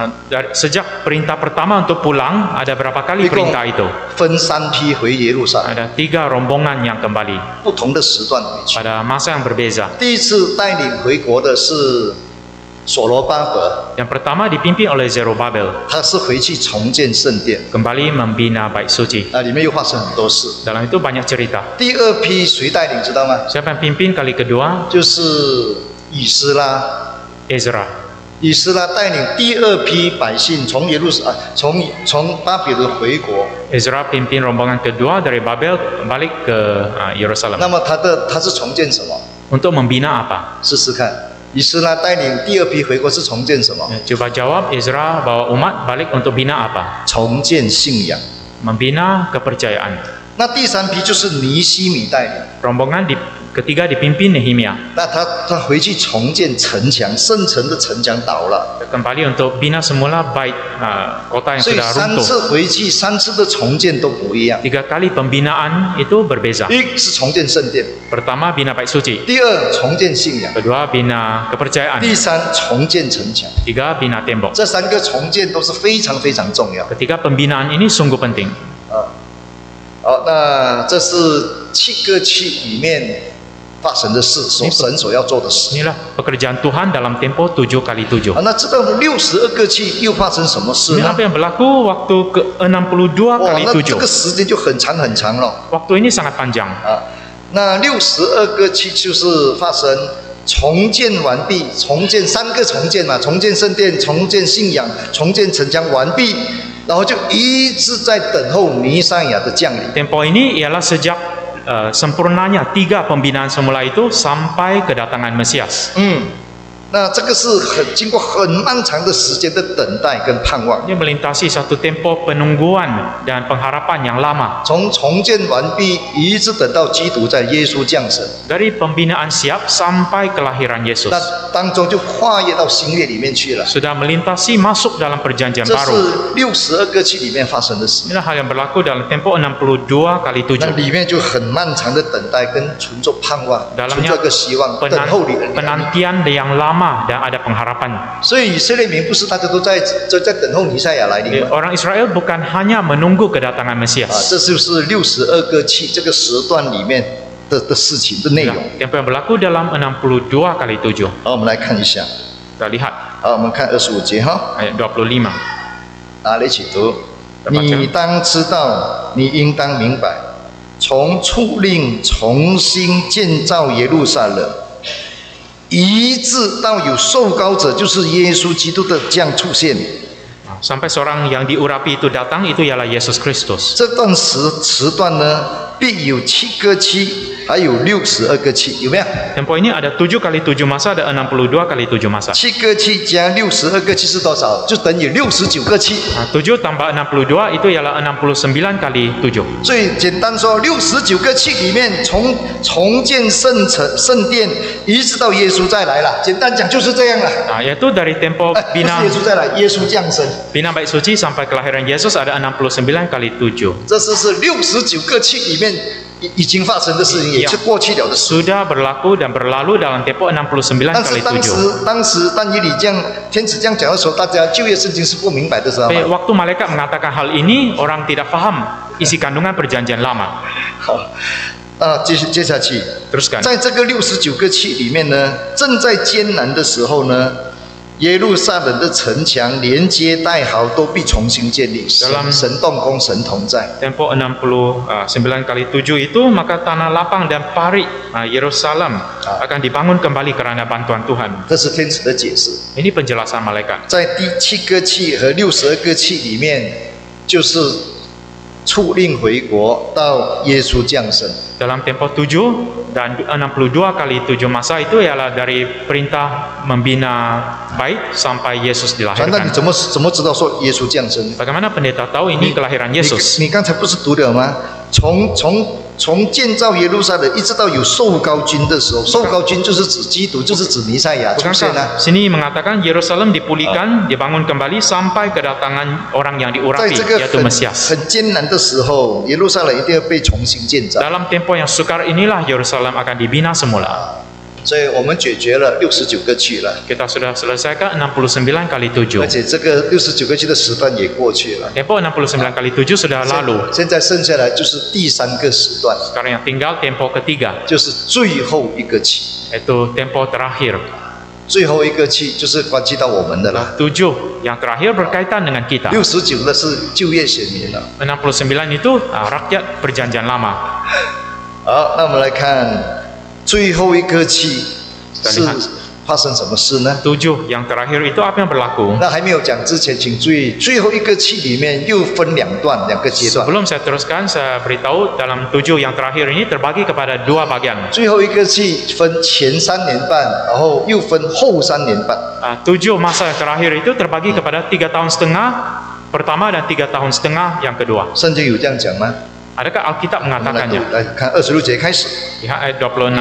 Sejak perintah pertama untuk pulang, ada berapa kali perintah itu? 分3批回耶路撒冷， Ada 3 rombongan yang kembali 不同的时段回去。 pada masa yang berbeza. 第一次带领回国的是所罗巴伯， Yang pertama dipimpin oleh Zerubabel, 他是回去重建圣殿， kembali membina bait suci. 里面又发生很多事。 Dalam itu banyak cerita. 第二批谁带领，知道吗？ Siapa yang pimpin kali kedua? 就是以斯拉。 Ezra. 以斯拉带领第二批百姓从耶路撒从巴比伦回国。 Ezra pimpin rombongan kedua dari Babel balik ke Yerusalem. 那么他是重建什么？ Untuk membina apa? 试试看。以斯拉带领第二批回国是重建什么？ Coba jawab, Ezra bawa umat balik untuk bina apa? 重建信仰。 Membina kepercayaan. 那第3批就是尼希米带领。 Rombongan ketiga dipimpin Nehemia. 那他回去重建城墙，圣城的城墙倒了。 Kembali untuk bina semula bait kota yang 所以 sudah 3 runtuh. 次回去，3次的重建都不一样。 3 kali pembinaan itu berbeza. 一是重建圣殿， Pertama bina bait suci, 第二重建信仰， kedua bina kepercayaan, 第三重建城墙。 ketiga bina tembok. 这3个重建都是非常非常重要。 Ketiga pembinaan ini sungguh penting. 好，那这是7个气里面发生的事，神所要做的事。 Inilah pekerjaan Tuhan dalam tempo 7 kali 7. 那知道62个气又发生什么事 Ini 呢？ apa yang berlaku waktu ke-62 kali 那这 7. 个时间就很长很长了。 Waktu ini sangat panjang. 那62个气就是发生重建完毕，重建3个重建嘛，重建圣殿，重建信仰，重建城墙完毕，然后就一直在等候弥赛亚的降临。 Tempo ini ialah sejak sempurnanya 3 pembinaan semula itu sampai kedatangan Mesias. 那这个是经过很漫长的时间的等待跟盼望。 Dia melintasi satu tempo penungguan dan pengharapan yang lama. 从重建完毕，一直等到基督在耶稣降生， Dari pembinaan siap sampai kelahiran Yesus. 那当中就跨越到新约里面去了。 Sudah melintasi masuk dalam perjanjian 这 baru. 是62个期里面发生的事。 Inilah hal yang berlaku dalam tempo 62 kali 那 7. 里面就很漫长的等待，跟存着盼望，存 Dalamnya 着个希望，等候你的怜悯。 penantian yang lama dan ada pengharapan. 所以以色列民不是大家都在等候弥赛亚来临吗？ Orang Israel bukan hanya menunggu kedatangan 啊， Mesias. 这就是62个期这个时段里面的事情的内容。 Tempo yang berlaku dalam 62 kali 7. 好，我们来看一下。 Kita lihat 好，我们看25节哈。 ayat 25. 啊，一起读。你当知道，你应当明白，从初令重新建造耶路撒冷，一直到有受膏者，就是耶稣基督的这样出现。 Sampai seorang yang diurapi itu datang, itu ialah Yesus Kristus. 这段时段呢，必有7个期，还有62个期，有没有？ Tempo ini ada 7 kali 7 masa, ada 62 kali 7 masa. 7个期加62个期是多少？就等于69个期。 7 tambah 62 itu ialah 69 kali 7. 最简单说，69个期里面，从重建圣殿，一直到耶稣再来了。简单讲就是这样了。 Yaitu dari tempo 不是 bina 耶稣再来，耶稣降生。 bina bait suci sampai kelahiran Yesus ada 69 kali 7. 这是69个期里面已经发生的事情，也是过去了的事。 Sudah berlaku dan berlalu dalam tempo 69 但是 kali 7. 当时但以理这样天使这样讲的时候，大家旧约圣经是不明白的，知道吗？ Waktu malaikat mengatakan hal ini, orang tidak paham isi kandungan perjanjian lama. 好，接下去， Teruskan. 在这个69个期里面呢，正在艰难的时候呢，耶路撒冷的城墙连接带壕都必重新建立，神动工，神同在。 Tempo 69 kali 7 itu, maka tanah lapang dan parit Yerusalem akan dibangun kembali karena bantuan Tuhan. 这是天使的解释。 Ini penjelasan malaikat. 在第7个期和62个期里面，就是初令回国到耶稣降生。 Dalam tempo 7 dan 62 kali 7 masa itu ialah dari perintah membina bait sampai Yesus 那你 dilahirkan. 怎么知道说耶稣降生？ Bagaimana pendeta tahu ini kelahiran Yesus? 你刚才不是读了吗？从建造耶路撒冷一直到有受膏君的时候，受膏君就是指基督，就是指弥赛亚出现啊。 Bukankah sini mengatakan Yerusalem dipulihkan, dibangun kembali sampai kedatangan orang yang 在 diurapi, 这个 yaitu Mesias. 很艰难的时候，耶路撒冷一定要被重新建造。 Dalam tempo yang sukar inilah Yerusalem akan dibina semula. 所以我们解决了69个期了， Kita sudah selesaikan 69 kali 7. 而且这个69个期的时段也过去了。 Tempo 69 kali 7 sudah lalu. 现在剩下来就是第3个时段， Sekarang yang tinggal tempo ketiga, 就是最后一个期。 yaitu tempo terakhir. 最后一个期就是关系到我们的了。 7 yang terakhir berkaitan dengan kita. 69的是旧约选民了。 69 itu rakyat perjanjian lama. 好，那我们来看最后一个期是发生什么事呢？ 7 yang terakhir itu apa yang berlaku? 那还没有讲之前，请注意，最后一个期里面又分2个阶段。 Sebelum saya teruskan, saya beritahu dalam 7 yang terakhir ini terbagi kepada 2 bagian. 最后一个期分前3年半，然后又分后3年半。 7 masa yang terakhir itu terbagi kepada 3 tahun setengah pertama dan 3 tahun setengah yang kedua. 圣经有这样讲吗？ Adakah Alkitab 我们来读 mengatakannya? 来看26节开始。 Lihat ayat 26.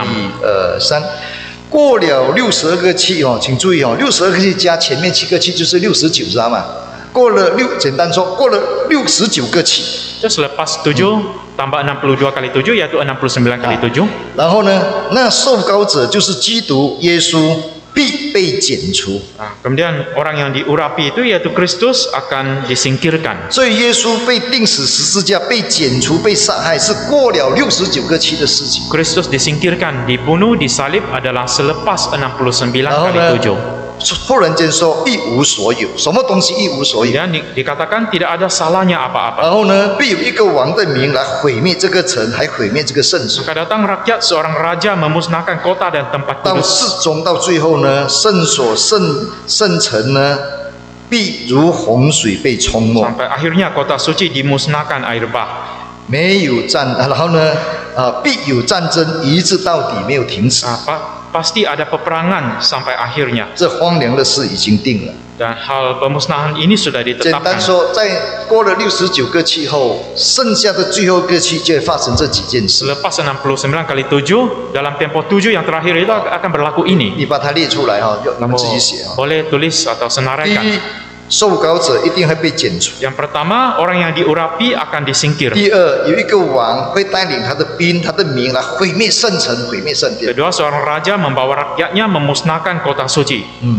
3，过了62个期哦，请注意哦，62个期加前面7个期就是69，知道吗？过了简单说，过了69个期。 Itu selepas 7 tambah 62 kali 7 yaitu 69 kali 7. 然后呢，那受膏者就是基督耶稣必被剪除。 Kemudian orang yang diurapi itu yaitu Kristus akan disingkirkan. 所以耶稣被钉死十字架、被剪除、被杀害，是过了69个期的事情。 Kristus disingkirkan, dibunuh, disalib adalah selepas 69 kali 7. 忽然间说一无所有，什么东西一无所有？ Dan dikatakan tidak ada salahnya apa-apa. 然后呢，必有一个王的名来毁灭这个城，还毁灭这个圣所。 Maka datang rakyat seorang raja memusnahkan kota dan tempat 到 kudus. 至终到最后呢，圣所圣城呢，必如洪水被冲没， Sampai akhirnya kota suci dimusnahkan air bah. 没有然后呢，必有战争，一直到底没有停止。 pasti ada peperangan sampai akhirnya. 这荒凉的事已经定了。 Dan hal pemusnahan ini sudah 简 ditetapkan. 单说，在过了69个气后，剩下的最后一个气就会发生这几件事。 Selepas 69 kali 7, dalam tempo 7 yang terakhir itu akan berlaku ini. 你把它列出来哈，你们自己写哈。 Boleh tulis atau 第 senaraikan. 一，受膏者一定会被剪除。 Yang pertama, orang yang diurapi akan disingkir. 第二，有一个王会带领他的兵、他的民来毁灭圣城、毁灭圣殿。 Kedua, seorang raja membawa rakyatnya memusnahkan kota suci.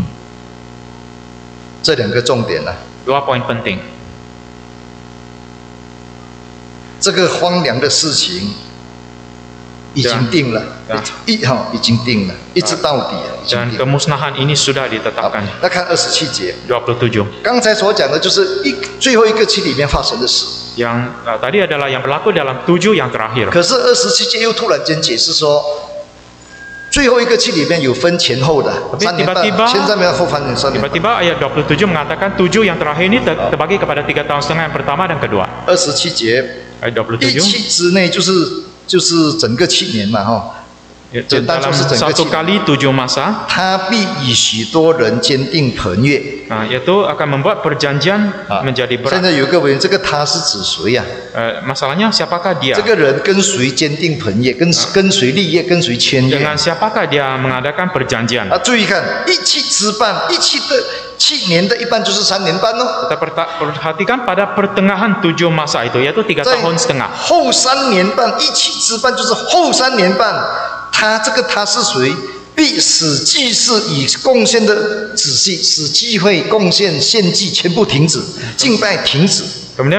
这两个重点呢、 Dua poin penting. 这个荒凉的事情已经定了，已经定了，一直到底了，已经 Dan 定了。 kemusnahan ini sudah 好 ditetapkan. 那看27节， 27. 刚才所讲的就是最后一个期里面发生的事。 Yang tadi adalah yang berlaku dalam 7 yang terakhir. 可是27节又突然间解释说，最后一个期里面有分前后的，3年半，现在没有后翻年3年半。 Tiba-tiba ayat 27 mengatakan 7 yang terakhir ini terbagi kepada 3 tahun setengah yang pertama dan kedua. 27节， Ayat 一 27. 期之内就是整个7年嘛，哈。 Itu dalam satu kali 7 masa, 他必以许多人坚定彭越。 yaitu akan membuat perjanjian menjadi 现 berat. 在有一个问题，这个他是指谁呀、 Masalahnya siapakah dia? 这个人跟谁坚定彭越？跟谁立业？跟谁签约？ Dengan siapakah dia mengadakan perjanjian? 注意看，一期之半，一期的7年的一半就是3年半哦。 Kita perhatikan pada pertengahan 7 masa itu, yaitu 3 tahun setengah. 后3年半，一期之半就是后3年半。他是谁？必使祭祀以贡献的仔细，使祭会贡献献祭全部停止，敬拜停止。 Kemudian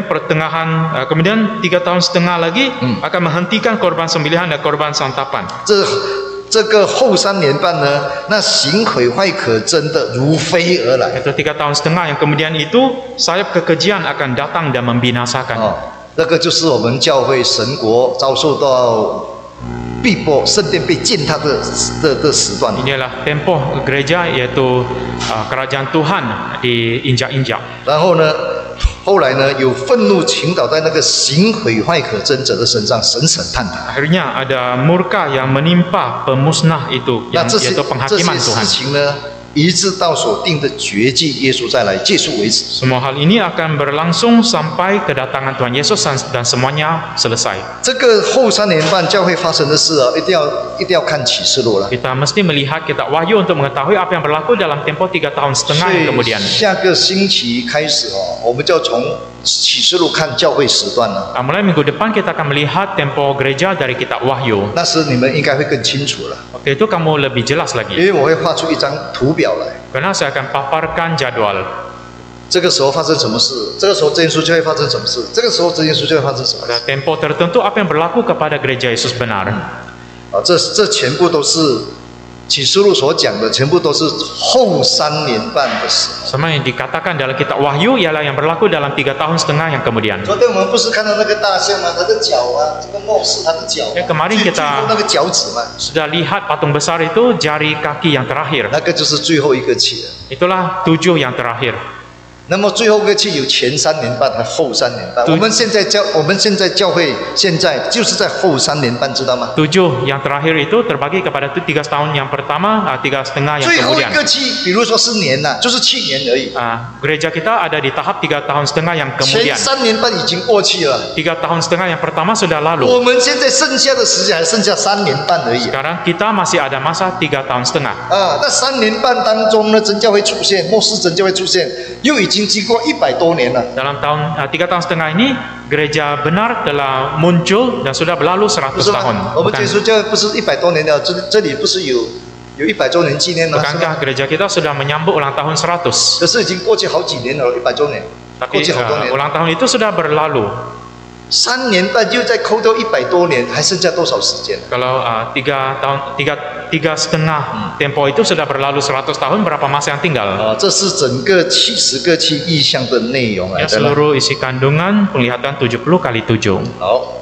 kemudian 3 tahun setengah lagi akan menghentikan korban sembelihan dan korban santapan. 这个后3年半呢，那行毁坏可憎的如飞而来。 Itu 3 tahun setengah yang kemudian itu sayap kekejian akan datang dan membinasakan. 那个就是我们教会神国遭受到逼迫，圣殿被践踏的时段。 Inilah tempoh gereja yaitu kerajaan Tuhan diinjak-injak. 然后呢，后来呢，有愤怒倾倒在那个行毁坏可憎者的身上，神审判他。 Akhirnya ada murka yang menimpa pemusnah itu, 那 yang 这些 yaitu penghakiman 事 Tuhan. 情呢，一直到所定的绝迹耶稣再来结束为止。 Semua hal ini akan berlangsung sampai kedatangan Tuhan Yesus dan semuanya selesai. 这个后3年半教会发生的事啊，一定要看启示录了。 Kita mesti melihat kitab Wahyu untuk mengetahui apa yang berlaku dalam tempo 3 tahun setengah 所 yang 以 kemudian. 下个星期开始哦，我们就要从启示录看教会时段了。 Mulai minggu depan kita akan melihat tempo gereja dari kitab Wahyu. 那时你们应该会更清楚了， Waktu itu kamu lebih jelas 因 lagi. 为我会画出一张图表来。 Karena saya akan paparkan jadwal. 这个时候发生什么事？这个时候这件书就会发生什么事？这个时候这件书就会发生什么事？ Pada tempo tertentu apa yang berlaku kepada gereja Yesus benar. 这全部都是启示录所讲的，全部都是后3年半的事。 Sama yang dikatakan dalam kitab Wahyu ialah yang berlaku dalam 3 tahun setengah yang kemudian. 昨天我们不是看到那个大象吗？它的脚啊，这个末世它的脚、啊， kemarin 最 kita 后那个脚趾嘛， Sudah lihat patung besar itu jari kaki yang terakhir. 那个就是最后一个气了。 Itulah 7 yang terakhir. 那么最后一个气有前3年半和后3年半。 对我们现在教会现在就是在后3年半，知道吗？ 7 yang terakhir itu terbagi kepada 3 tahun yang pertama, 3 setengah yang 最后一 kemudian. 个气，比如说是年呐、就是7年而已。 Gereja kita ada di tahap 3 tahun setengah yang 前 kemudian. 3年半已经过去了， 3 tahun setengah yang pertama sudah 我 lalu. 们现在剩下的时间还剩下3年半而已。 Sekarang kita masih ada masa 3 tahun setengah. 那3年半当中呢，真教会出现，末世真教会出现，又已经经过100多年了。 Dalam 3 tahun setengah ini, gereja benar telah muncul dan sudah berlalu 100 不是 tahun. 吗？我们结束教会不是100多年了，这里不是有100周年纪念吗？是吗 Bukankah gereja kita sudah menyambut ulang tahun 100? 可是已经过去好几年了，100周年，过 Tapi 去好多年。 ulang tahun itu sudah berlalu. 3年半又再扣掉100多年，还剩下多少时间？ Kalau 3 setengah tempo itu sudah berlalu 100 tahun, berapa masa yang tinggal? 这是整个70个期意象的内容来 Ya, 的啦。 seluruh isi kandungan penglihatan 70 kali 7. 好，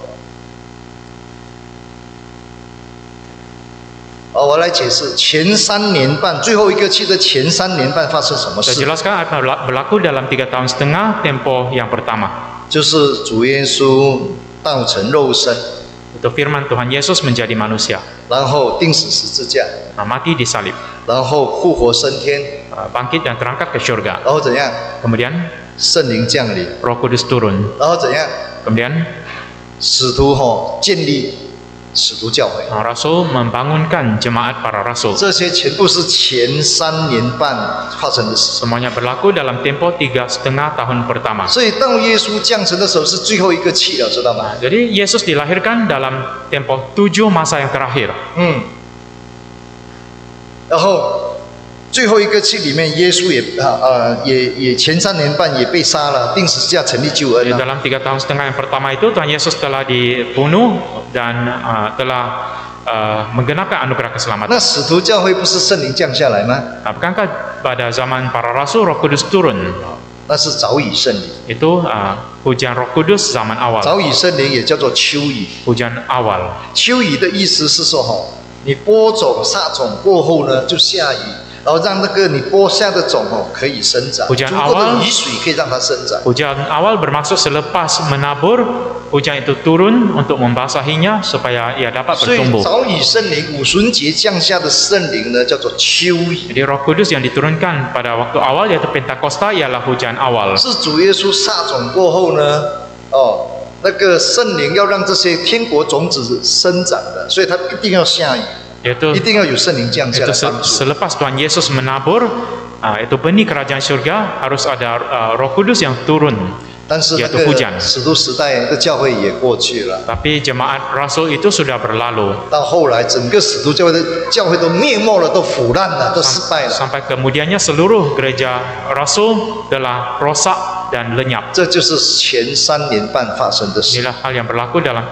我来解释前3年半，最后一个期的前3年半发生什么 Saya 事？ jelaskan apa yang berlaku dalam 3 tahun setengah tempo yang pertama. 就是主耶稣道成肉身， Itu firman Tuhan Yesus menjadi manusia. 然后钉死十字架， Mati di salib. 然后复活升天， Bangkit dan terangkat ke surga. 然后怎样？ Kemudian 圣灵降临， Roh Kudus turun. 然后怎样？ Kemudian 使徒建立使徒教会。 Rasul membangunkan jemaat para rasul. 这些全部是前3年半发生的事。 Semuanya berlaku dalam tempo 3,5 tahun pertama. 所以到耶稣降生的时候是最后一个气了，知道吗？ Jadi Yesus dilahirkan dalam tempo 7 masa yang terakhir. 然后最后一个气里面，耶稣也前3年半也被杀了，钉十字架成立救恩 Di 了。 dalam 3 tahun setengah yang pertama itu Tuhan Yesus telah dibunuh dan telah menggenapkan anugerah keselamatan. 那使徒教会不是圣灵降下来吗？ Bukankah pada zaman para rasul Roh Kudus turun? 那是早已圣灵， Itu hujan Roh Kudus zaman awal. 早已圣灵也叫做秋雨。 Hujan awal. 秋雨的意思是说，你播种撒种过后呢，就下雨。 然后让那个你播下的种可以生长，足够的雨水可以让它生长。 Hujan awal bermaksud selepas menabur, hujan itu turun untuk membasahinya supaya ia dapat 所以 bertumbuh. 早已圣灵五旬节降下的圣灵呢，叫做秋雨。 Jadi Roh Kudus yang diturunkan pada waktu awal yaitu Pentakosta ialah hujan awal. 是主耶稣撒种过后呢，那个圣灵要让这些天国种子生长的，所以它一定要下雨。 Yaitu 一定要有圣灵降下来帮助。 selepas Tuhan Yesus menabur, itu benih kerajaan surga harus ada Roh Kudus yang turun. 但是那 yaitu hujan. 个使徒时代的教会也过去了， Tapi jemaat Rasul itu sudah berlalu. 到后来整个使徒教会都灭没了，都腐烂了，都失败了。 Sampai kemudiannya seluruh gereja Rasul telah rosak dan lenyap. 这就是前3年半发生的事， Inilah hal yang berlaku dalam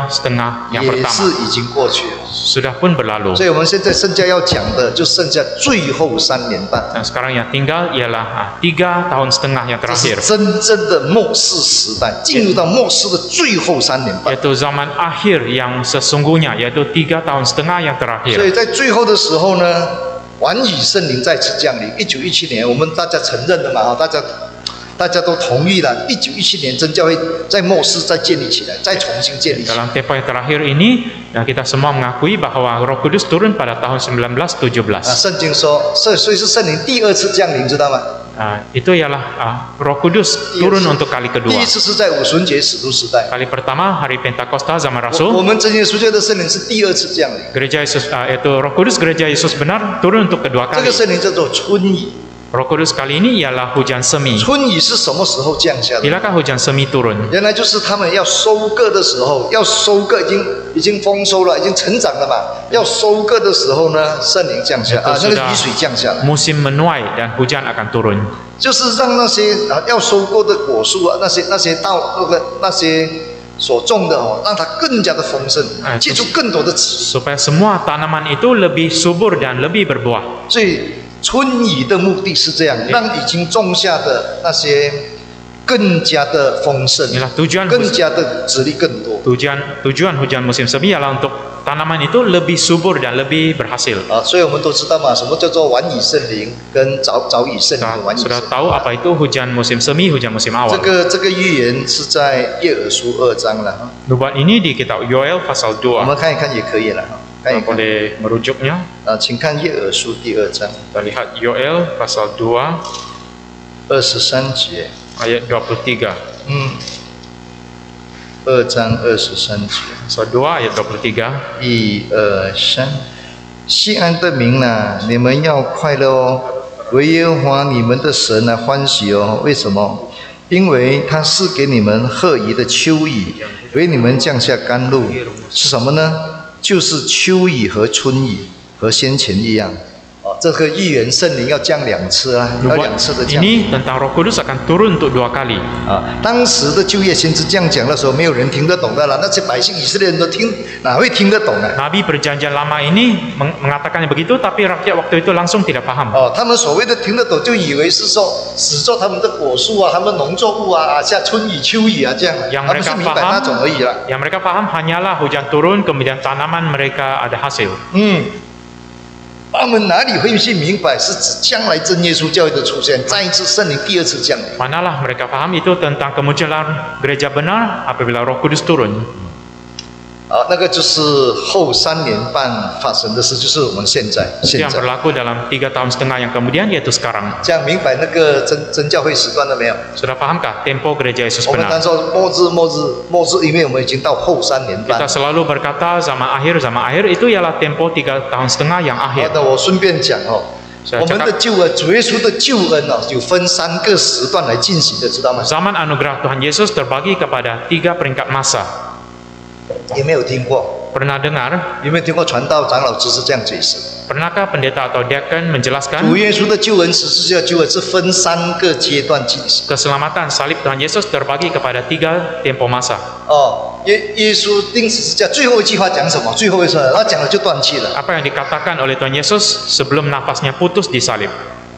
3,5 yang 也 pertama. 是已经过去了。 Sudah pun berlalu. 所以我们现在剩下要讲的就剩下最后3年半， Dan sekarang yang tinggal ialah 3,5 tahun yang 这是 terakhir. 真正的末世时代，进入到末世的最后3年半。 Yaitu zaman akhir yang sesungguhnya, yaitu 3,5 yang 所 terakhir. 以在最后的时候呢，晚雨圣灵再次降临。1917年，我们大家承认的嘛，大家都同意了。1917年真教会在末世再建立起来，再重新建立起来。 Dalam tempo yang terakhir ini, dan kita semua mengakui bahwa Roh Kudus turun pada tahun 1917. 圣经说，所以是圣灵第2次降临，知道吗？ Itu ialah Roh Kudus turun untuk kali 第 kedua. 1次是在五旬节使徒时代， Kali pertama hari Pentakosta zaman 我 Rasul. 们真耶稣教的圣灵是第2次降临。 Gereja Yesus, yaitu Roh Kudus gereja Yesus benar turun untuk kedua 这 kali. 个圣灵叫做春雨。 Roh Kudus kali ini ialah hujan semi. 春雨是什么时候降下的？ Bilakah hujan semi turun? 原来就是他们要收割的时候，要收割已经丰收了，已经成长了嘛。要收割的时候呢，圣灵降下那个雨水降下来， Musim menuai dan hujan akan turun. 就是让那些要收割的果树那些所种的让它更加的丰盛，结出更多的籽。 Supaya semua tanaman itu lebih subur dan lebih berbuah. 所以春雨的目的是这样，让已经种下的那些更加的丰盛， Inilah tujuan 更加的籽粒更多。 tujuan hujan musim semi adalah untuk tanaman itu lebih subur dan lebih berhasil. 所以我们都知道嘛，什么叫做晚雨圣灵跟早雨圣灵的晚雨圣 Sudah 灵。 tahu apa itu hujan musim semi, hujan musim 这 awal. 个预言是在耶尔书2章了， Nubuat ini di kitab Yoel pasal 我 2. 们看一看也可以了，看一 Kita 看。 boleh merujuknya. 请看耶尔书第2章 Kita lihat Yoel pasal 2 23节。 ayat 23. 2章23节。 Pasal 2 ayat 23. 1、2、3。西安的民呐，你们要快乐哦，为耶和华你们的神来欢喜哦。为什么？因为他是给你们贺宜的秋雨，为你们降下甘露，是什么呢？就是秋雨和春雨，和先前一样。这个预言圣灵要降2次啊，要2次的降。 Ini tentang Roh Kudus akan turun untuk 2 kali. 当时的旧约先知这样讲的时候，没有人听得懂的了。那些百姓以色列人都哪会听得懂啊？ Nabi perjanjian lama ini mengatakan begitu, tapi rakyat waktu itu langsung tidak paham. 他们所谓的听得懂，就以为是说使作他们的果树啊，他们农作物啊，下春雨、秋雨啊这样， Yang 他们是 mereka 明白那种而已啦。 yang mereka paham hanyalah hujan turun, kemudian tanaman mereka ada hasil. 他们哪里会去明白是指将来真耶稣教会的出现，再一次圣灵第2次降临。 Manalah mereka paham itu tentang kemunculan gereja benar apabila Roh Kudus turun. 那个就是后3年半发生的事，就是我们现在。 Yang berlaku dalam 3 tahun setengah yang kemudian, yaitu sekarang. 这样明白那个真教会时段了没有？ Sudah pahamkah tempo gereja Yesus 我们当 benar? 说末日，因为我们已经到后3年半 Kita。selalu berkata zaman akhir itu ialah tempo 3 tahun setengah yang 好 akhir. 的，我顺便讲我们的救恩，主耶稣的救恩有分3个时段来进行的，知道吗？ Zaman anugerah Tuhan Yesus terbagi kepada 3 peringkat masa. 有没有听过？ Pernah dengar? 有没有听过传道长老只是这样解释？ Pernahkah pendeta atau diakon menjelaskan 主耶稣的救恩，十字架救恩是分3个阶段进行。 keselamatan salib Tuhan Yesus terbagi kepada 3 tempo masa? 耶稣钉十字架最后一句话讲什么？最后一句话，他讲了就断气了。 Apa yang dikatakan oleh Tuhan Yesus sebelum nafasnya putus di salib?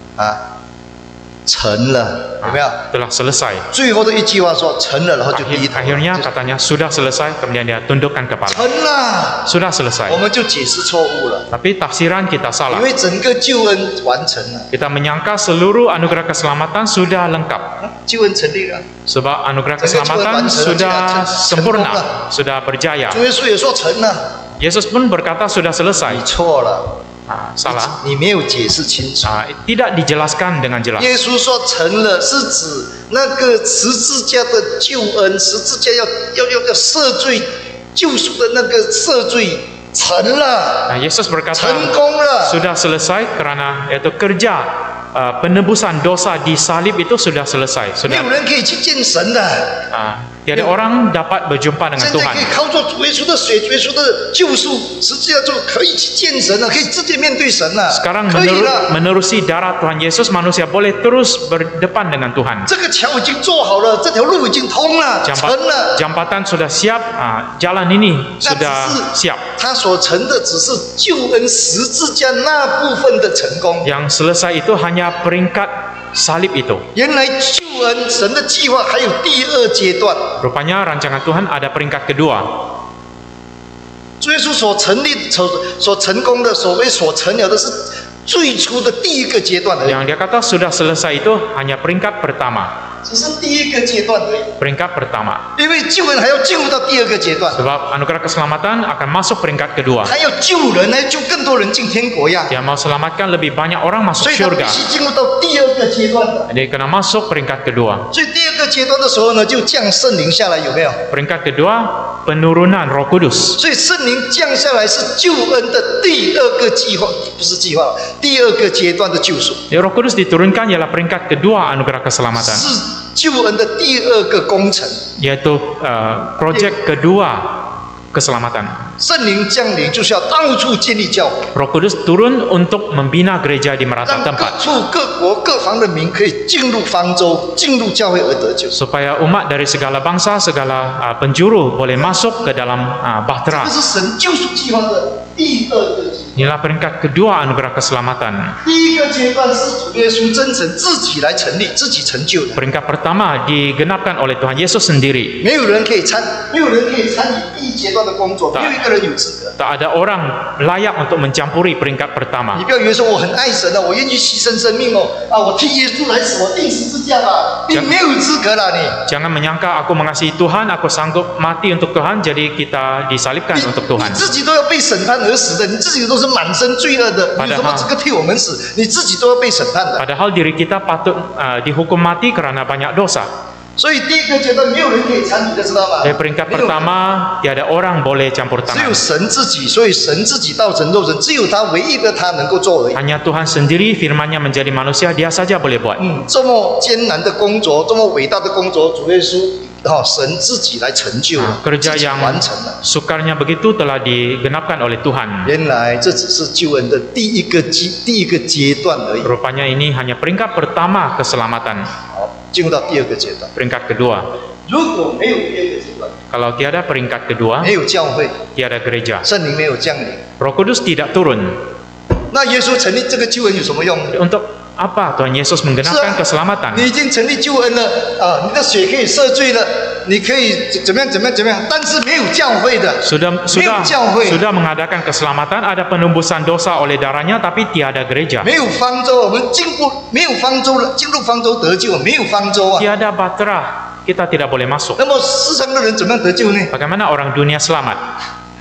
成了，有没有？ Telah selesai. 最后的一句话说成了，然后就低头。 Akhirnya katanya sudah selesai, kemudian dia tundukkan kepala. 成了， Sudah selesai. 我们就解释错误了， Tapi tafsiran kita 因 salah. 为整个救恩完成了， Kita menyangka seluruh anugerah keselamatan sudah lengkap. 救恩成立了。 Sebab anugerah keselamatan sudah sempurna, sudah berjaya. 主耶稣也说成了， Yesus pun berkata sudah 你 selesai. 错了， Salah. 你没有解释清楚。 Tidak dijelaskan dengan jelas. 耶稣说成了，是指那个十字架的救恩，十字架要赦罪、救赎的那个赦罪成了， Yesus berkata 成功了。 sudah selesai karena yaitu kerja penebusan dosa di salib itu sudah selesai. 没 Sudah 有人可以去见神的， tiada orang dapat berjumpa dengan 现在 Tuhan. 可以靠着主耶稣的血、主耶稣的救赎，十字架就可以去见神了，可以直接面对神了， Sekarang 可以了。 menerusi darah Tuhan Yesus, manusia boleh terus berdepan dengan Tuhan. 这个桥已经做好了，这条路已经通了，成了。 Jambatan sudah siap, jalan ini 那 sudah 只是 siap. 他所成的只是救恩十字架那部分的成功。 Yang selesai itu hanya peringkat salib itu. 原来救恩神的计划还有第2阶段。 Rupanya rancangan Tuhan ada peringkat kedua. 主耶稣所成功的，所谓所成了的是最初的第1个阶段而已， Yang dia kata sudah selesai itu hanya peringkat pertama. 只是第1个阶段而已。 Peringkat pertama. 因为救恩还要进入到第2个阶段， Sebab anugerah keselamatan akan masuk peringkat kedua. 还要救人，还要救更多人进天国呀。 Dia mau selamatkan lebih banyak orang 所 masuk 以他必 syurga. 须进入到第2个阶段的。 Jadi kena masuk peringkat kedua. 所以第2个阶段的时候呢，就降圣灵下来，有没有？ Peringkat kedua, penurunan Roh Kudus. 所以圣灵降下来是救恩的第2个计划，不是计划，第2个阶段的救赎， Jadi Roh Kudus diturunkan ialah peringkat kedua anugerah keselamatan, 是救恩的第2个工程。 yaitu projek kedua keselamatan. 圣灵降临就是要到处建立教会， Roh Kudus turun untuk membina gereja di 让 merata 各 tempat 处各国各方的民可以进入方舟，进入教会而得救。 supaya umat dari segala bangsa, segala penjuru boleh masuk ke dalam 这 bahtera. 是神救赎计划的第2个阶段。 Inilah peringkat kedua anugerah keselamatan. 第1个阶段是主耶稣真神自己来成立、自己成就的， Peringkat pertama digenapkan oleh Tuhan Yesus sendiri. 没有人可以参与第1阶段的工作，没有一个人有资格。 Tak ada orang layak untuk mencampuri peringkat 你 pertama. 不要以为说我很爱神我愿意牺牲生命我替耶稣来死，我钉十字架吧，你没有资格了，你。 Jangan menyangka aku mengasihi Tuhan, aku sanggup mati untuk Tuhan, jadi kita disalibkan untuk 你 Tuhan. 自己都要被审判而死的，你自己都是满身罪恶的，你怎么这个替我们死？你自己都要被审判的。 Padahal diri kita patut dihukum mati karena banyak dosa. 所以第1个阶段没有人可以参与的，知道吗？ Dari peringkat pertama, tiada orang boleh campur 只 tangan. 有神自己，所以神自己道成肉身，只有他唯一的他能够做而已。 Hanya Tuhan sendiri, firman-Nya menjadi manusia, Dia saja boleh buat. 这么艰难的工作，这么伟大的工作，主耶稣神自己来成就了， Kerja 自己 yang 完成了。 sukarnya begitu telah digenapkan oleh Tuhan. 原来这只是救恩的第一个阶段而已。 Rupanya ini hanya peringkat pertama keselamatan. 好，进入到第2个阶段。 Peringkat kedua. 如果没有第2个阶段， Kalau tiada peringkat kedua, 没有教会， tiada gereja. 圣灵没有降临， Roh Kudus tidak turun. 那耶稣成立这个救恩有什么用？ Untuk apa Tuhan Yesus menggenapkan keselamatan? 你已经成立救恩了你的血可以赦罪了，你可以怎么样，但是没有教会的， 没有教会， sudah mengadakan keselamatan, ada penembusan dosa oleh darahnya, tapi tiada gereja. 没有方舟，我们没有方舟了，进入方舟得救，没有方舟啊。 Tiada bahtera, kita tidak boleh masuk. 那么世上的人怎么样得救呢？ Bagaimana orang dunia selamat?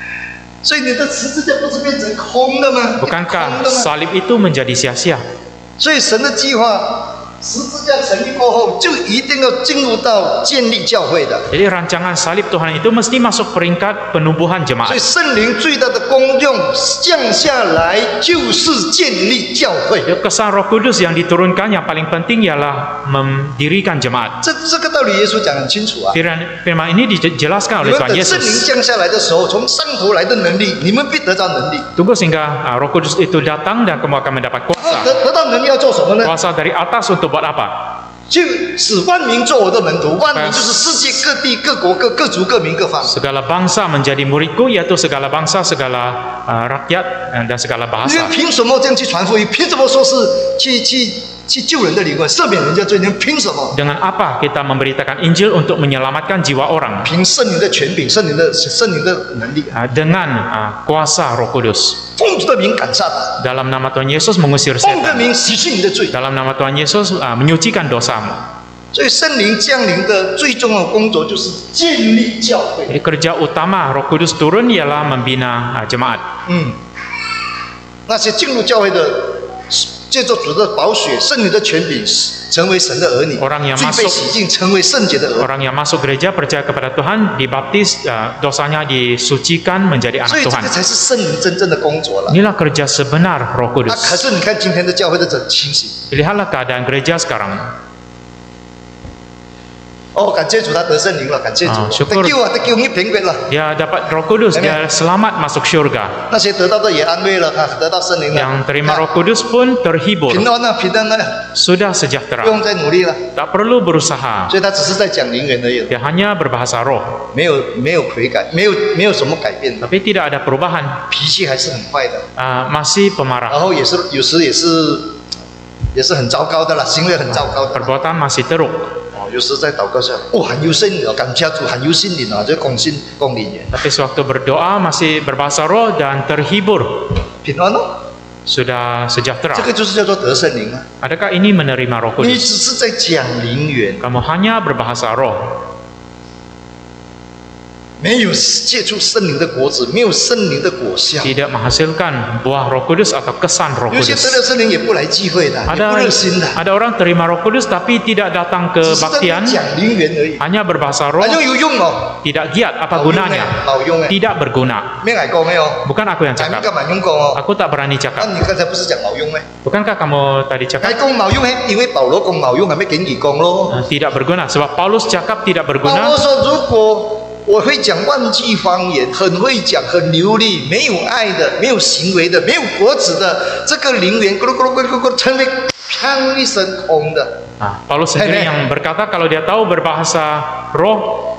所以你的十字架不是变成空的吗？ Bukankah salib itu menjadi sia-sia? 所以神的计划，十字架成立过后，就一定要进入到建立教会的。 Jadi rancangan salib Tuhan itu mesti masuk peringkat penumbuhan 所 jemaat. 以圣灵最大的功用降下来，就是建立教会。 Kesan Roh Kudus yang diturunkan yang paling penting ialah mendirikan jemaat. 这个道理耶稣讲很清楚啊。 Firman ini dijelaskan 你 oleh 们 Tuhan 等圣灵 Yesus. 降下来的时候，从上头来的能力，你们必得到能力。 Tunggu sehingga Roh Kudus itu datang dan kamu akan mendapat 然后 kuasa. 得到能力要做什么呢？ Kuasa dari atas untuk buat apa? 就使万民做我的门徒。万民就是世界各地、各国、各族、各民、各方。 Segala bangsa menjadi muridku, yaitu segala bangsa, segala rakyat dan segala 你 bahasa. 们凭什么这样去传福音？凭什么说是去救人的灵魂、赦免人家罪？你们凭什么？ Dengan apa kita memberitakan Injil untuk menyelamatkan jiwa orang? 凭圣灵的权柄、圣灵的能力， Dengan kuasa Roh Kudus. 奉主的名赶撒旦， Dalam nama Tuhan Yesus mengusir 奉主的 setan. 名洗去你的罪。 Dalam nama Tuhan Yesus menyucikan dosamu. 所以圣灵降临的最重要的工作就是建立教会。 Jadi kerja utama Roh Kudus turun ialah membina jemaat. 那些进入教会的，借着主的宝血、圣灵的权柄，成为神的儿女， Orang yang 罪被 masuk 洗净，成为圣洁的儿女。 Orang yang masuk gereja percaya kepada Tuhan, dibaptis, dosanya disucikan menjadi 所 anak 以这 Tuhan. 个才是圣灵真正的工作了。 Inilah kerja sebenar Roh 可 Kudus. 是你看今天的教会的这情形， Lihatlah keadaan gereja sekarang. 感谢主，他得圣灵了，感谢主。 syukur. 得救啊，得救你平安了。 Dia dapat Roh Kudus, dia selamat masuk surga. 那些得到的也安慰了，得到圣灵了。 Yang terima Roh Kudus pun terhibur, 平安了，平安了， sudah 不 sejahtera. 用再努力了。 Tak perlu berusaha. 所以他只是在讲灵源而已， Dia hanya berbahasa roh, 没有悔改，没有什么改变的， tapi tidak ada perubahan. 脾气还是很坏的， Masih 然 pemarah. 后有时也是很糟糕的啦，行为很糟糕的。 Perbuatan masih teruk. 有时在祷告下，很有圣灵，感谢主，很有信灵啊，这讲灵源， Tapi sewaktu berdoa masih berbahasa roh dan terhibur, 平安哦。 sudah sejahtera. 这个就是叫做得圣灵啊。 Adakah ini menerima Roh 你 Kudus? 只是在讲灵源， Kamu hanya berbahasa roh, 没有结出圣灵的果子，没有圣灵的果效。 tidak menghasilkan buah Roh Kudus atau kesan Roh 有些得 Kudus. 了圣灵也不来聚会的，也不热心的， Ada orang terima Roh Kudus tapi tidak datang ke 只是在那边 baktian, 讲灵源而已。 hanya berbahasa roh, 好像有用哦， tidak giat. Apa 好用哎 gunanya?， 好用哎， Tidak berguna. 没爱讲没有？ Bukan aku yang 咱们 cakap. 干嘛用讲哦？ Aku tak berani 那 cakap. 你刚才不是讲好用咩？ Bukankah kamu tadi 还 cakap 讲冇用係因為保羅講冇用，係咪竟然講咯？ tidak berguna? Sebab Paulus cakap tidak 保 berguna. 羅說：如果我會講萬句方言，很會講，很流利，沒有愛的，沒有行為的，沒有果子的，這個靈源咕嚕咕嚕咕嚕咕嚕成為砰一聲空的。 Paulus sendiri yang berkata kalau dia tahu berbahasa roh,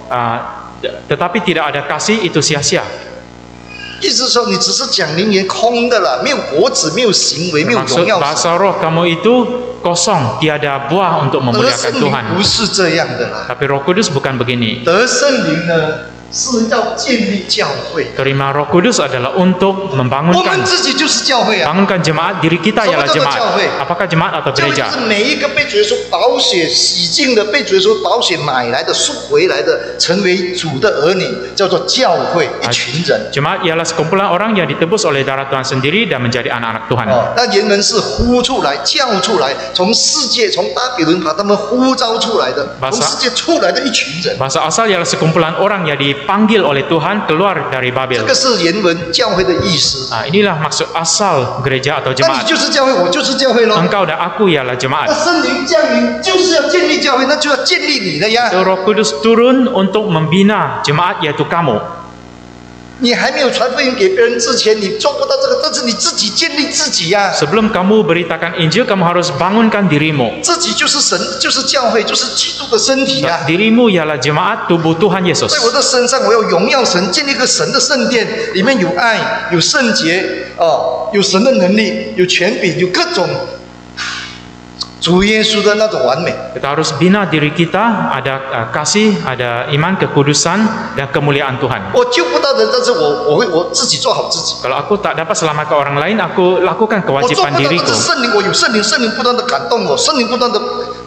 tetapi tidak ada kasih, itu sia-sia. 意思說你只是講靈源空的啦，沒有果子，沒有行為，沒有榮 Maksud 耀神。 bahasa roh kamu itu kosong, tiada buah untuk 得 memuliakan 聖靈 Tuhan. 不是這樣的啦， Tapi Roh Kudus bukan begini. 得聖靈呢是要建立教會。 Terima Roh Kudus adalah untuk 我們 membangunkan 自己就是教會啊。 bangunkan jemaat. Diri kita ialah Apa itu jemaat. jauh? Apakah jemaat atau 教会就 gereja? 是每一个被主耶稣宝血洗净的，被主耶稣宝血买来的、赎回来的，成为主的儿女，叫做教会，一群人。 Jemaat ialah sekumpulan orang yang ditebus oleh darah Tuhan sendiri dan menjadi anak-anak Tuhan. 那原文是呼出来、叫出来，从世界、从巴比伦把他们呼召出来的，从世界出来的一群人。 Bahasa asal ialah sekumpulan orang yang dipanggil oleh Tuhan keluar dari 这 Babel. 个是原文教会的意思。 Inilah maksud asal gereja atau 那你 jemaat. 就是教会，我就是教会咯。 Engkau dan aku ialah 那 jemaat. 圣灵降临就是要建立教会，那就要建立你的呀。 Roh Kudus turun untuk membina jemaat, yaitu kamu. 你还没有传福音给别人之前，你做不到这个，但是你自己建立自己呀。 Sebelum kamu beritakan Injil, kamu harus bangunkan dirimu. 自己就是神，就是教会，就是基督的身体啊。 Dirimu ialah jemaat tubuh Tuhan Yesus. 在我的身上，我要荣耀神，建立一个神的圣殿，里面有爱，有圣洁，有神的能力，有权柄，有各种主耶稣的那种完美。 Kita harus bina diri kita, ada kasih, ada iman, kekudusan, dan kemuliaan Tuhan. 我救不到人，但是我自己做好自己。 Kalau aku tak dapat selamatkan orang lain, aku lakukan 我做 kewajiban 不到，但 diriku. 是圣灵，我有圣灵，圣灵不断的感动我，圣灵不断的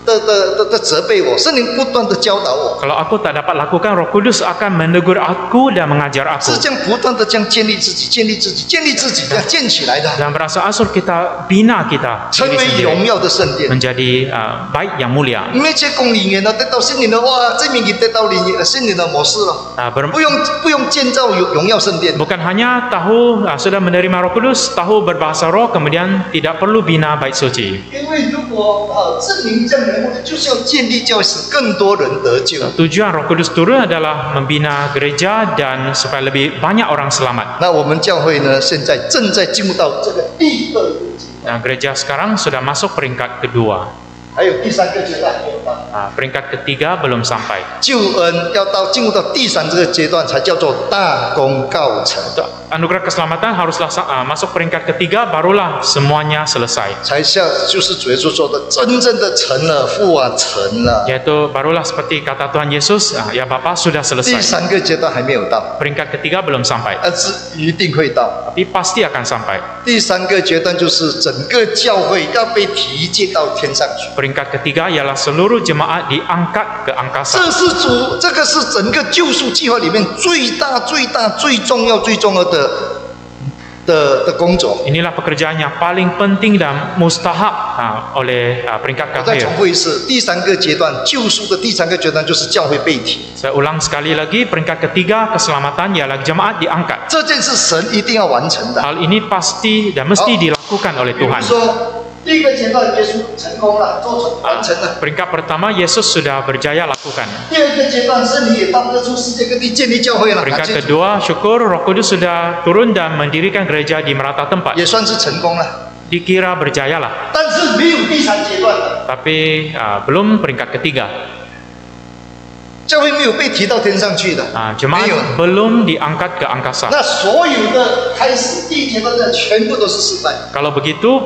的责备我，圣灵不断的教导我， Kalau aku tak dapat lakukan, Roh Kudus akan menegur aku dan mengajar aku. 是这样不断的这样建立自己，建立自己，建立自己，这样建起来的， Dan beransur-ansur kita bina kita 成 diri 为 sendiri 荣耀的圣殿。 menjadi baik yang mulia. 那些公里面呢，得到圣灵的哇，这名给得到圣灵的模式了， 不用建造荣耀圣殿。 Bukan hanya tahu sudah menerima Roh Kudus, tahu berbahasa roh, kemudian tidak perlu bina bait suci. 因为如果圣灵降临，就是要建立教会，使更多人得救。 Tujuan Roh Kudus turun adalah membina gereja dan supaya lebih banyak orang selamat. 那我们教会呢，现在正在进入到这个第二个阶段， Nah, gereja sekarang sudah masuk peringkat kedua. 还有第三个阶段没有到。 Peringkat ketiga belum sampai. 救恩要进入到第三这个阶段，才叫做大功告成， Anugerah keselamatan haruslah masuk peringkat ketiga, barulah semuanya selesai. 才像就是主耶稣说的，真正的成了，父啊，成了。 Yaitu barulah seperti kata Tuhan Yesus, ya Bapa sudah 第 selesai. 三个阶段还没有到， Peringkat ketiga belum sampai, 但是一定会到。 tapi pasti akan sampai. 第三个阶段就是整个教会要被提接到天上去。 Peringkat ketiga ialah seluruh jemaat diangkat ke angkasa. 这个是整个救赎计划里面最大、最重要的工作。 Inilah pekerjaan yang paling penting dan mustahab oleh peringkat 我再 akhir. 重复一次，第三个阶段救赎的第三个阶段就是教会被提。 Saya ulang sekali lagi, peringkat ketiga keselamatan ialah jemaat diangkat. 这件事神一定要完成的。 Hal ini pasti dan mesti dilakukan oleh 比如 Tuhan. 说，第一个阶段耶稣成功了，完成了。 Peringkat pertama Yesus sudah berjaya lakukan. 第二个阶段，圣灵也到各处世界各地建立教会了， Peringkat kedua, syukur Roh Kudus sudah turun dan mendirikan gereja di merata tempat. 也算是成功了。 Dikira berjaya lah. 但是没有第三阶段的， Tapi belum peringkat ketiga. 教会没有被提到天上去的。 Jemaat 没有。 belum diangkat ke angkasa. 那所有的开始第一阶段的全部都是失败， Kalau begitu,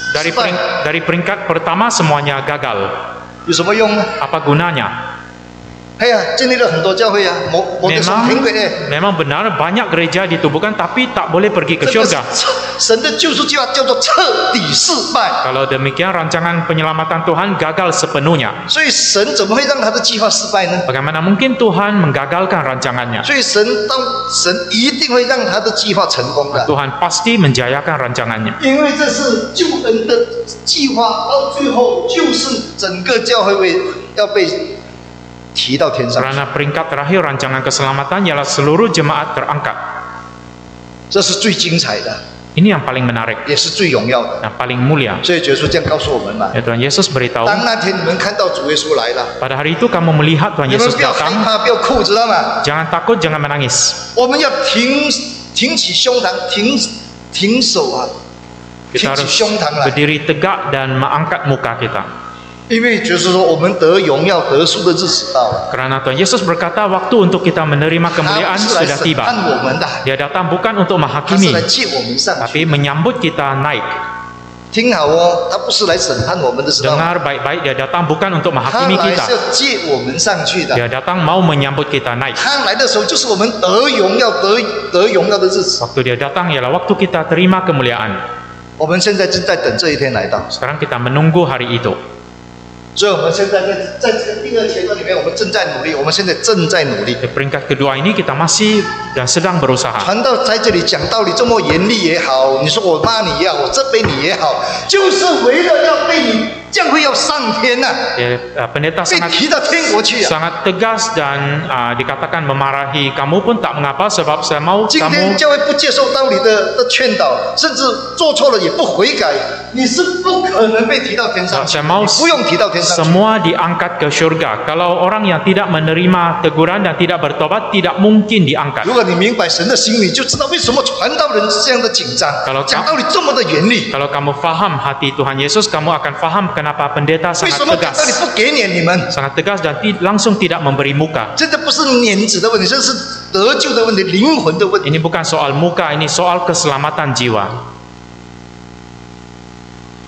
dari peringkat pertama semuanya gagal. 有什么用呢？ Apa gunanya? 哎呀，建立了很多教会啊，某的说苹果的。 Memang benar banyak gereja ditubuhkan, tapi tak boleh pergi ke 这个是 syurga. 神的救赎计划叫做彻底失败， Kalau demikian, rancangan penyelamatan Tuhan gagal sepenuhnya. 所以神怎么会让他的计划失败呢？ Bagaimana mungkin Tuhan menggagalkan rancangannya? 所以神一定会让他的计划成功的， Tuhan pasti menjayakan rancangannya. 因为这是救恩的计划，到最后就是整个教会要被提到天上， Karena peringkat terakhir rancangan keselamatan ialah seluruh jemaat terangkat. 这是最精彩的， Ini yang paling menarik 也是最荣耀的。 dan paling mulia. 所以耶稣这样告诉我们嘛： Ya, Tuhan Yesus beritahu, 当那天你们看到主耶稣来了， pada hari itu kamu melihat Tuhan 你们 Yesus 不要害 datang, 怕，不要哭，知道吗？ jangan takut, jangan menangis. 我们要挺起胸膛，挺手啊， Kita 挺起 harus 胸膛来。 berdiri tegak dan mengangkat muka kita. 因为就是说，我们得荣耀、得赎的日子到了。 Karena Tuhan Yesus berkata, waktu untuk kita menerima 他 kemuliaan 不是来 sudah 审 tiba. 判我们的， Dia datang bukan untuk 他是 menghakimi, 来接我们上去。 tapi menyambut kita naik. 听好哦，他不是来审判我们的，知道吗？ Dengar baik-baik, dia datang bukan untuk 他 menghakimi 来 kita. 是要接我们上去的。 Dia datang mau menyambut kita naik. 他来的时候，就是我们得荣耀、得荣耀的日子。 Waktu dia datang ialah waktu kita terima kemuliaan. 我们现在正在等这一天来到， Sekarang kita menunggu hari itu. 所以我们现在在这个第二阶段里面，我们正在努力，我们现在正在努力。 Di peringkat kedua ini kita masih dan sedang berusaha. 传道在这里讲道理这么严厉也好，你说我骂你也好，我责备你也好，就是为了要被你将会要上天呐、 Pendeta 被 sangat 提到天国去啊！ sangat tegas dan dikatakan memarahi kamu pun tak mengapa sebab saya mau 今天 kamu 教会不接受道理的劝导，甚至做错了也不悔改，你是不可能被提到天上去， saya mau 你不用提到天上去。 semua diangkat ke surga. Kalau orang yang tidak menerima teguran dan tidak bertobat tidak mungkin diangkat. 如果你明白神的心，你就知道为什么传道人这样的紧张 Kalau， 讲道理这么的严厉， Kalau kamu faham hati Tuhan Yesus, kamu akan faham kenapa pendeta 为 sangat 什么讲道理 tegas, 不给脸你们？ sangat tegas dan langsung tidak memberi muka. 这不是脸子的问题，这是得救的问题，灵魂的问题。 Ini bukan soal muka, ini soal keselamatan jiwa.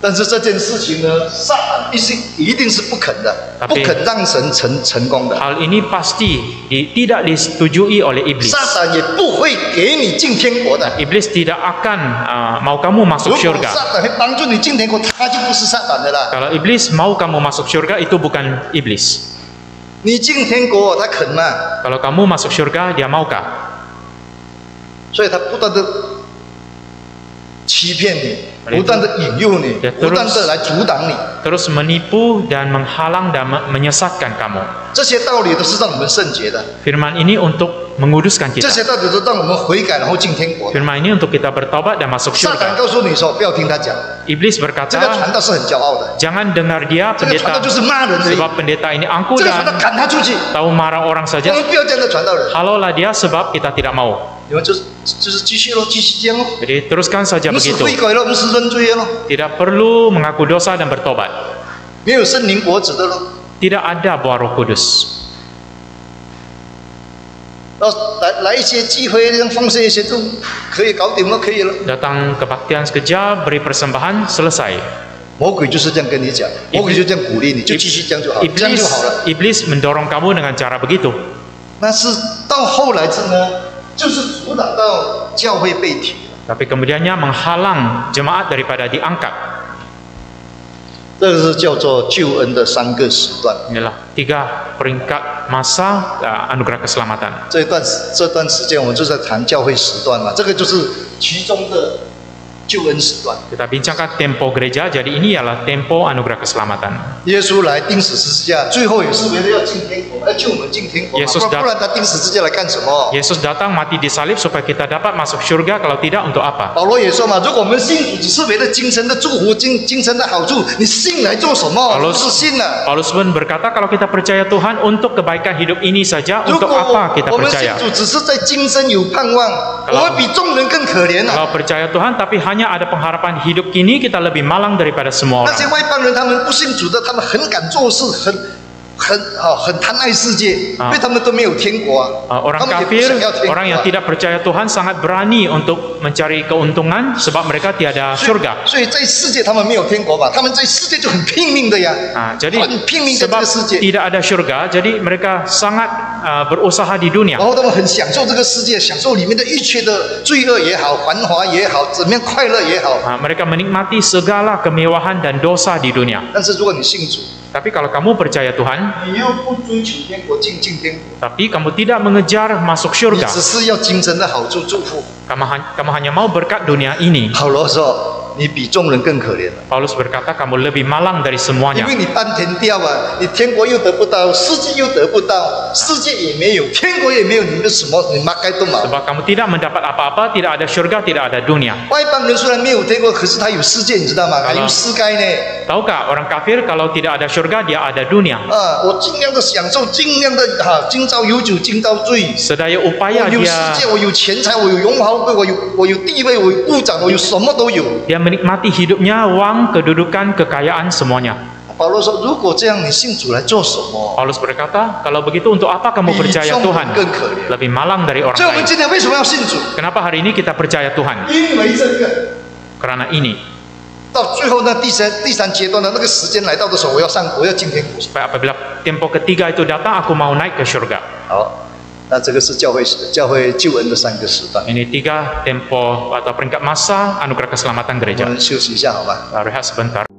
但是这件事情呢，撒旦一定是不肯的，不肯让神成功的。 Hal ini pasti tidak disetujui oleh iblis. 撒旦也不会给你进天国的。 Iblis tidak akan mau kamu 如 masuk 果 syurga. 撒旦会帮助你进天国，他就不是撒旦的啦。 Kalau iblis mau kamu masuk syurga, itu bukan iblis. 你进天国，他肯吗？ Kalau kamu masuk syurga, dia maukah? 所以他不断的欺骗你， 不断的引诱你， 不断的来阻挡你。 Terus menipu dan menghalang dan menyesatkan kamu. 这些道理都是让我们圣洁的， Firman ini untuk menguduskan 这 kita. 些道理都让我们悔改，然后进天国。 Firman ini untuk kita bertobat dan masuk 撒旦 syurga. 告诉你说，不要听他讲， Iblis 这个 berkata, 传道是很骄傲的， jangan dengar dia 这个传道 pendeta, 就是骂人而已， sebab pendeta ini angkuh 这个传道 dan 赶他出去。 tahu marah orang 我 saja. 们不要这样的传道人， Halaulah dia sebab kita tidak mau. 你们就是继续咯，继续这样咯， Jadi teruskan saja 我们是 begitu. 悔改咯，我们是认罪咯， Tidak perlu mengaku dosa dan bertobat. 没有圣灵果子的咯。 Tidak ada buah Roh Kudus. 来一些聚会，奉献一些就可以搞定了，可以了。 Datang kebaktian sekejap, beri persembahan, selesai. 魔鬼就是这样跟你讲，魔鬼就这样鼓励你，就继续这样就好，这样就好了。 Iblis mendorong kamu dengan cara begitu. 那是到后来呢，就是阻挡到教会被提。 Tapi kemudiannya menghalang jemaat daripada diangkat. 这个是叫做救恩的3个时段。 Inilah 3 peringkat masa anugerah keselamatan. 这段时间我们就在谈教会时段嘛，这个就是其中的救恩时段。 Kita bincangkan tempo gereja, jadi ini ialah tempo anugerah keselamatan. 耶稣来钉死十字架，最后也是为了要进天国，要救我们进天国嘛。 Yesus 不然他钉十字架来干什么？ Yesus datang mati di salib supaya kita dapat masuk surga, kalau tidak untuk apa? 保罗也说嘛，如果我们信主只是为了今生的祝福、今生的好处，你信来做什么？不是信了。 Paulus pun berkata, kalau kita percaya Tuhan untuk kebaikan hidup ini saja, 如 untuk 果 apa kita 我们信 percaya? 主只是在今生有盼望，我们比众人更可怜啊！ Kalau percaya Tuhan tapi hanya ada pengharapan hidup kini, kita lebih malang daripada semua 那些 orang. 外邦人，他们不信主的，他们很敢做事，很贪爱世界，因为他们都没有天国啊。 Orang 他们也不 kafir, 想要天国 orang yang 啊。 tidak percaya Tuhan sangat berani untuk mencari keuntungan sebab mereka tiada surga. 所以在世界他们没有天国嘛，他们在世界就很拼命的呀， Jadi 很拼命在这 sebab 个世界， tidak ada surga, jadi mereka sangat berusaha di dunia. 然后他们很享受这个世界，享受里面的一切的罪恶也好，繁华也好，怎么样快乐也好。 Mereka menikmati segala kemewahan dan dosa di dunia. 但是如果你信主， Tapi kalau kamu percaya Tuhan, 你又不追求天国，进天国， tapi kamu tidak mengejar masuk 你 surga, 只是要今生的好处祝福。 kamu hanya mau berkat dunia ini. 保罗说，你比众人更可怜了。 Paulus berkata, kamu lebih malang dari 因 semuanya. 为你半天掉啊，你天国又得不到，世界又得不到，世界也没有，天国也没有，你们什么？你妈该都毛。 Sebab kamu tidak mendapat apa-apa, tidak ada surga, tidak ada dunia. 外邦人虽然没有天国，可是他有世界，你知道吗？还有世界呢。 Tahukah orang kafir kalau tidak ada surga, dia ada dunia. 我尽量的享受，尽量的今朝有酒今朝醉。 Sedaya 我 upaya 有 dia 世界，我有钱财，我有荣华富贵，我有地位，我有部长，我有什么都有。 dia menikmati hidupnya, uang, kedudukan, kekayaan semuanya. 保罗说：“如果这样，你信主来做什么？” Paulus berkata, kalau begitu untuk apa kamu percaya Tuhan? Lebih malang dari orang 所以我们 lain. 今天为什么要信主？ Kenapa hari ini kita percaya Tuhan? 因为这个。 Karena ini. 到最后呢，第三阶段的那个时间来到的时候，我要进天国。 Supaya apabila tempo ketiga itu datang, aku mau naik ke surga. 好，那这个是教会救恩的3个时段。 Ini 3 tempo atau peringkat masa anugerah keselamatan 我 gereja. 们休息一下，好吧？ Rehat sebentar.